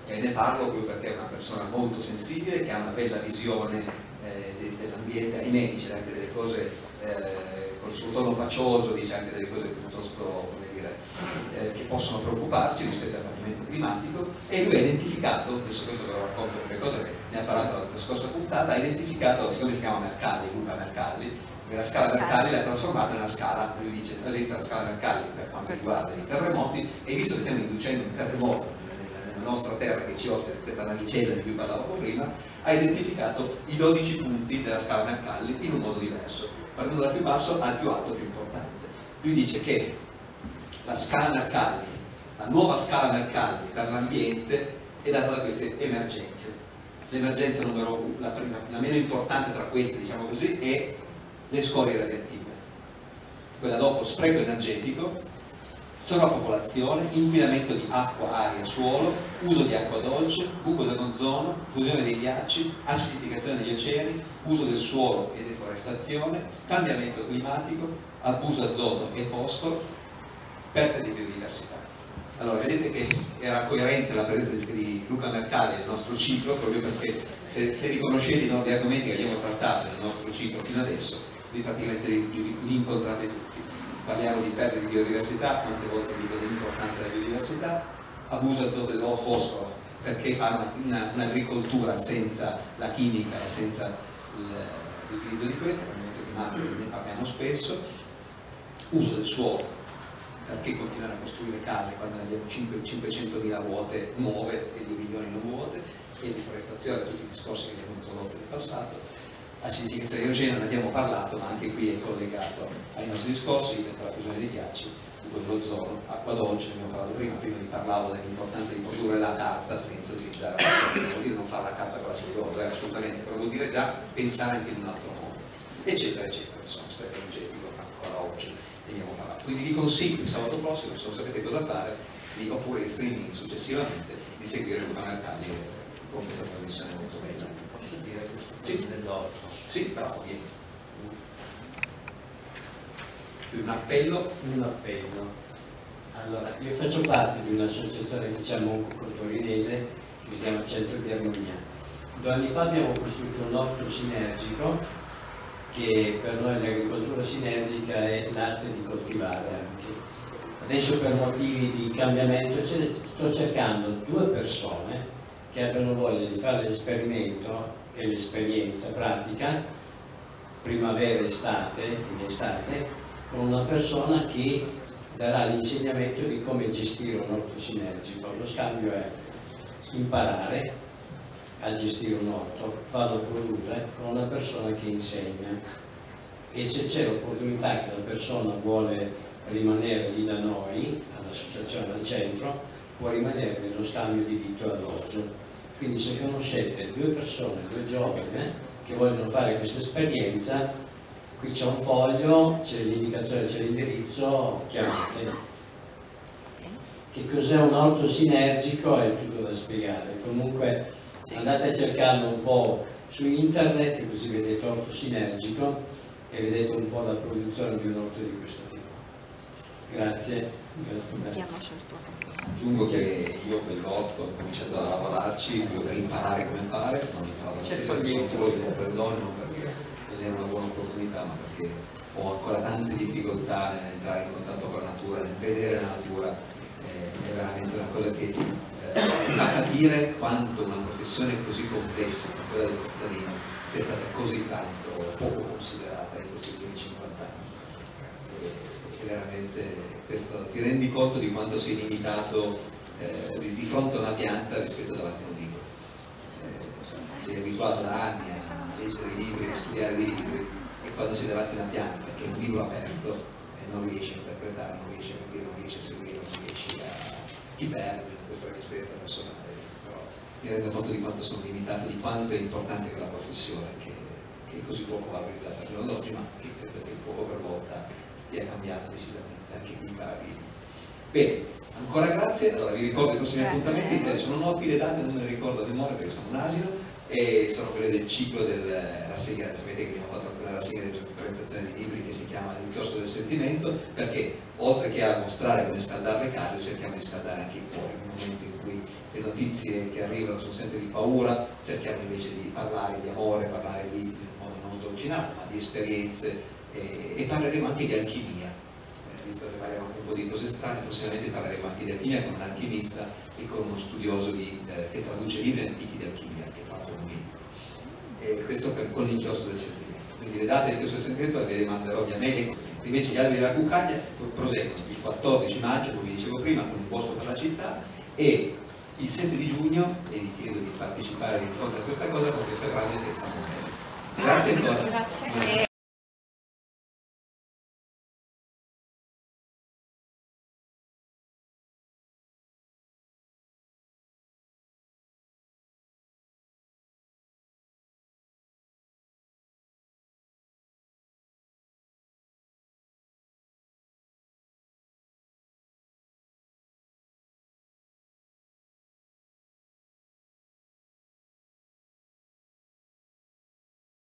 Ne parlo proprio perché è una persona molto sensibile, che ha una bella visione dell'ambiente. Ahimè dice anche delle cose col suo tono pacioso, dice anche delle cose piuttosto, come dire, che possono preoccuparci rispetto al cambiamento climatico, e lui ha identificato, adesso questo ve lo racconto perché cosa che ne ha parlato la scorsa puntata, ha identificato, siccome si chiama Mercalli, Luca Mercalli, la scala Mercalli l'ha trasformata in una scala, lui dice esiste la scala Mercalli per quanto riguarda i terremoti, e visto che stiamo inducendo un terremoto nella nostra terra che ci ospita, questa navicella di cui parlavamo prima, ha identificato i 12 punti della scala Mercalli in un modo diverso, partendo dal più basso al più alto più importante. Lui dice che la scala Mercalli, la nuova scala Mercalli per l'ambiente, è data da queste emergenze. L'emergenza numero 1, la meno importante tra queste, diciamo così, è le scorie radioattive. Quella dopo, spreco energetico, sovrappopolazione, inquinamento di acqua, aria, suolo, uso di acqua dolce, buco dell'ozono, fusione dei ghiacci, acidificazione degli oceani, uso del suolo e deforestazione, cambiamento climatico, abuso azoto e fosforo, perdita di biodiversità. Allora, vedete che era coerente la presenza di Luca Mercalli nel nostro ciclo, proprio perché se riconoscete i nuovi argomenti che abbiamo trattato nel nostro ciclo fino adesso, vi praticamente li incontrate tutti. Parliamo di perdita di biodiversità, quante volte dico dell'importanza della biodiversità, abuso azoto e fosforo, perché fare un'agricoltura senza la chimica e senza l'utilizzo di questo, il cambiamento climatico, ne parliamo spesso, uso del suolo, perché continuare a costruire case quando ne abbiamo 500.000 vuote nuove e 2 milioni non vuote, e deforestazione, tutti i discorsi che abbiamo introdotto nel passato. Acidificazione di oceano, ne abbiamo parlato, ma anche qui è collegato ai nostri discorsi, la fusione dei ghiacci, buco dell'ozono, acqua dolce, ne abbiamo parlato prima vi parlavo dell'importanza di produrre la carta senza utilizzare la carta, non vuol dire non fare la carta con la cellulosa, assolutamente, però vuol dire già pensare anche in un altro modo, eccetera, eccetera, insomma, aspetto energetico, ancora oggi ne abbiamo parlato. Quindi vi consiglio il sabato prossimo, se non sapete cosa fare, oppure in streaming successivamente, di seguire Luca Mercalli con questa trasmissione molto bella. Posso dire questo sì. dell'orto? Sì, bravo, vieni. Un appello? Un appello. Allora, io faccio parte di un'associazione che chiama Onco-Torinese, che si chiama Centro di Armonia. 2 anni fa abbiamo costruito un orto sinergico, che per noi l'agricoltura sinergica è l'arte di coltivare anche. Adesso per motivi di cambiamento sto cercando 2 persone che abbiano voglia di fare l'esperimento e l'esperienza pratica, primavera, estate, fine estate, con una persona che darà l'insegnamento di come gestire un orto sinergico. Lo scambio è imparare a gestire un orto, farlo produrre con una persona che insegna, e se c'è l'opportunità che la persona vuole rimanere lì da noi, all'associazione al centro, può rimanere nello scambio di vitto e alloggio. Quindi se conoscete 2 persone, 2 giovani che vogliono fare questa esperienza, qui c'è un foglio, c'è l'indicazione, c'è l'indirizzo, chiamate. Che cos'è un orto sinergico è tutto da spiegare, comunque andate a cercarlo un po' su internet, così vedete orto sinergico e vedete un po' la produzione di un orto di questo tipo. Grazie. Aggiungo che io quell'orto ho cominciato a lavorarci proprio per imparare come fare, non ho imparato tantissimo solo di perdono, non perché è una buona opportunità, ma perché ho ancora tante difficoltà nell'entrare in contatto con la natura, nel vedere la natura, è veramente una cosa che fa capire quanto una professione così complessa come quella del cittadino sia stata così tanto poco considerata in questi ultimi 50 anni. E veramente questo, ti rendi conto di quanto sei limitato di fronte a una pianta rispetto davanti a un libro. Sei abituato da anni a leggere i libri, a studiare dei libri, e quando sei davanti a una pianta che è un libro aperto e non riesci a interpretare, non riesci a capire, non riesci a seguire, non riesci a... ti perdi. Questa è un'esperienza personale, però mi rendo conto di quanto sono limitato, di quanto è importante quella professione che è così poco valorizzata fino ad oggi, ma che credo che poco per volta stia cambiando decisamente anche qui i paradigmi. Bene, ancora grazie, allora vi ricordo i prossimi appuntamenti, adesso non ho qui le date, non me le ricordo a memoria perché sono un asino, e sono quelle del ciclo della rassegna. Sapete che abbiamo fatto anche una rassegna di presentazione di libri che si chiama L'inchiostro del sentimento, perché oltre che a mostrare come scaldare le case cerchiamo di scaldare anche i cuori. Nel momento in cui le notizie che arrivano sono sempre di paura, cerchiamo invece di parlare di amore, parlare di, in modo non sdolcinato, ma di esperienze, e parleremo anche di alchimia. Visto che parliamo anche un po' di cose strane, prossimamente parleremo anche di alchimia con un alchimista e con uno studioso che traduce libri antichi di alchimia, che è fatto un medico. E questo con l'inchiostro del sentimento. Quindi le date dell'inchiostro del sentimento ve le manderò via mail. Invece gli alberi della Cuccaglia proseguono il 14 maggio, come vi dicevo prima, con un bosco per la città, e il 7 di giugno, e vi chiedo di partecipare di fronte a questa cosa con questa grande festa. Grazie ancora. Grazie.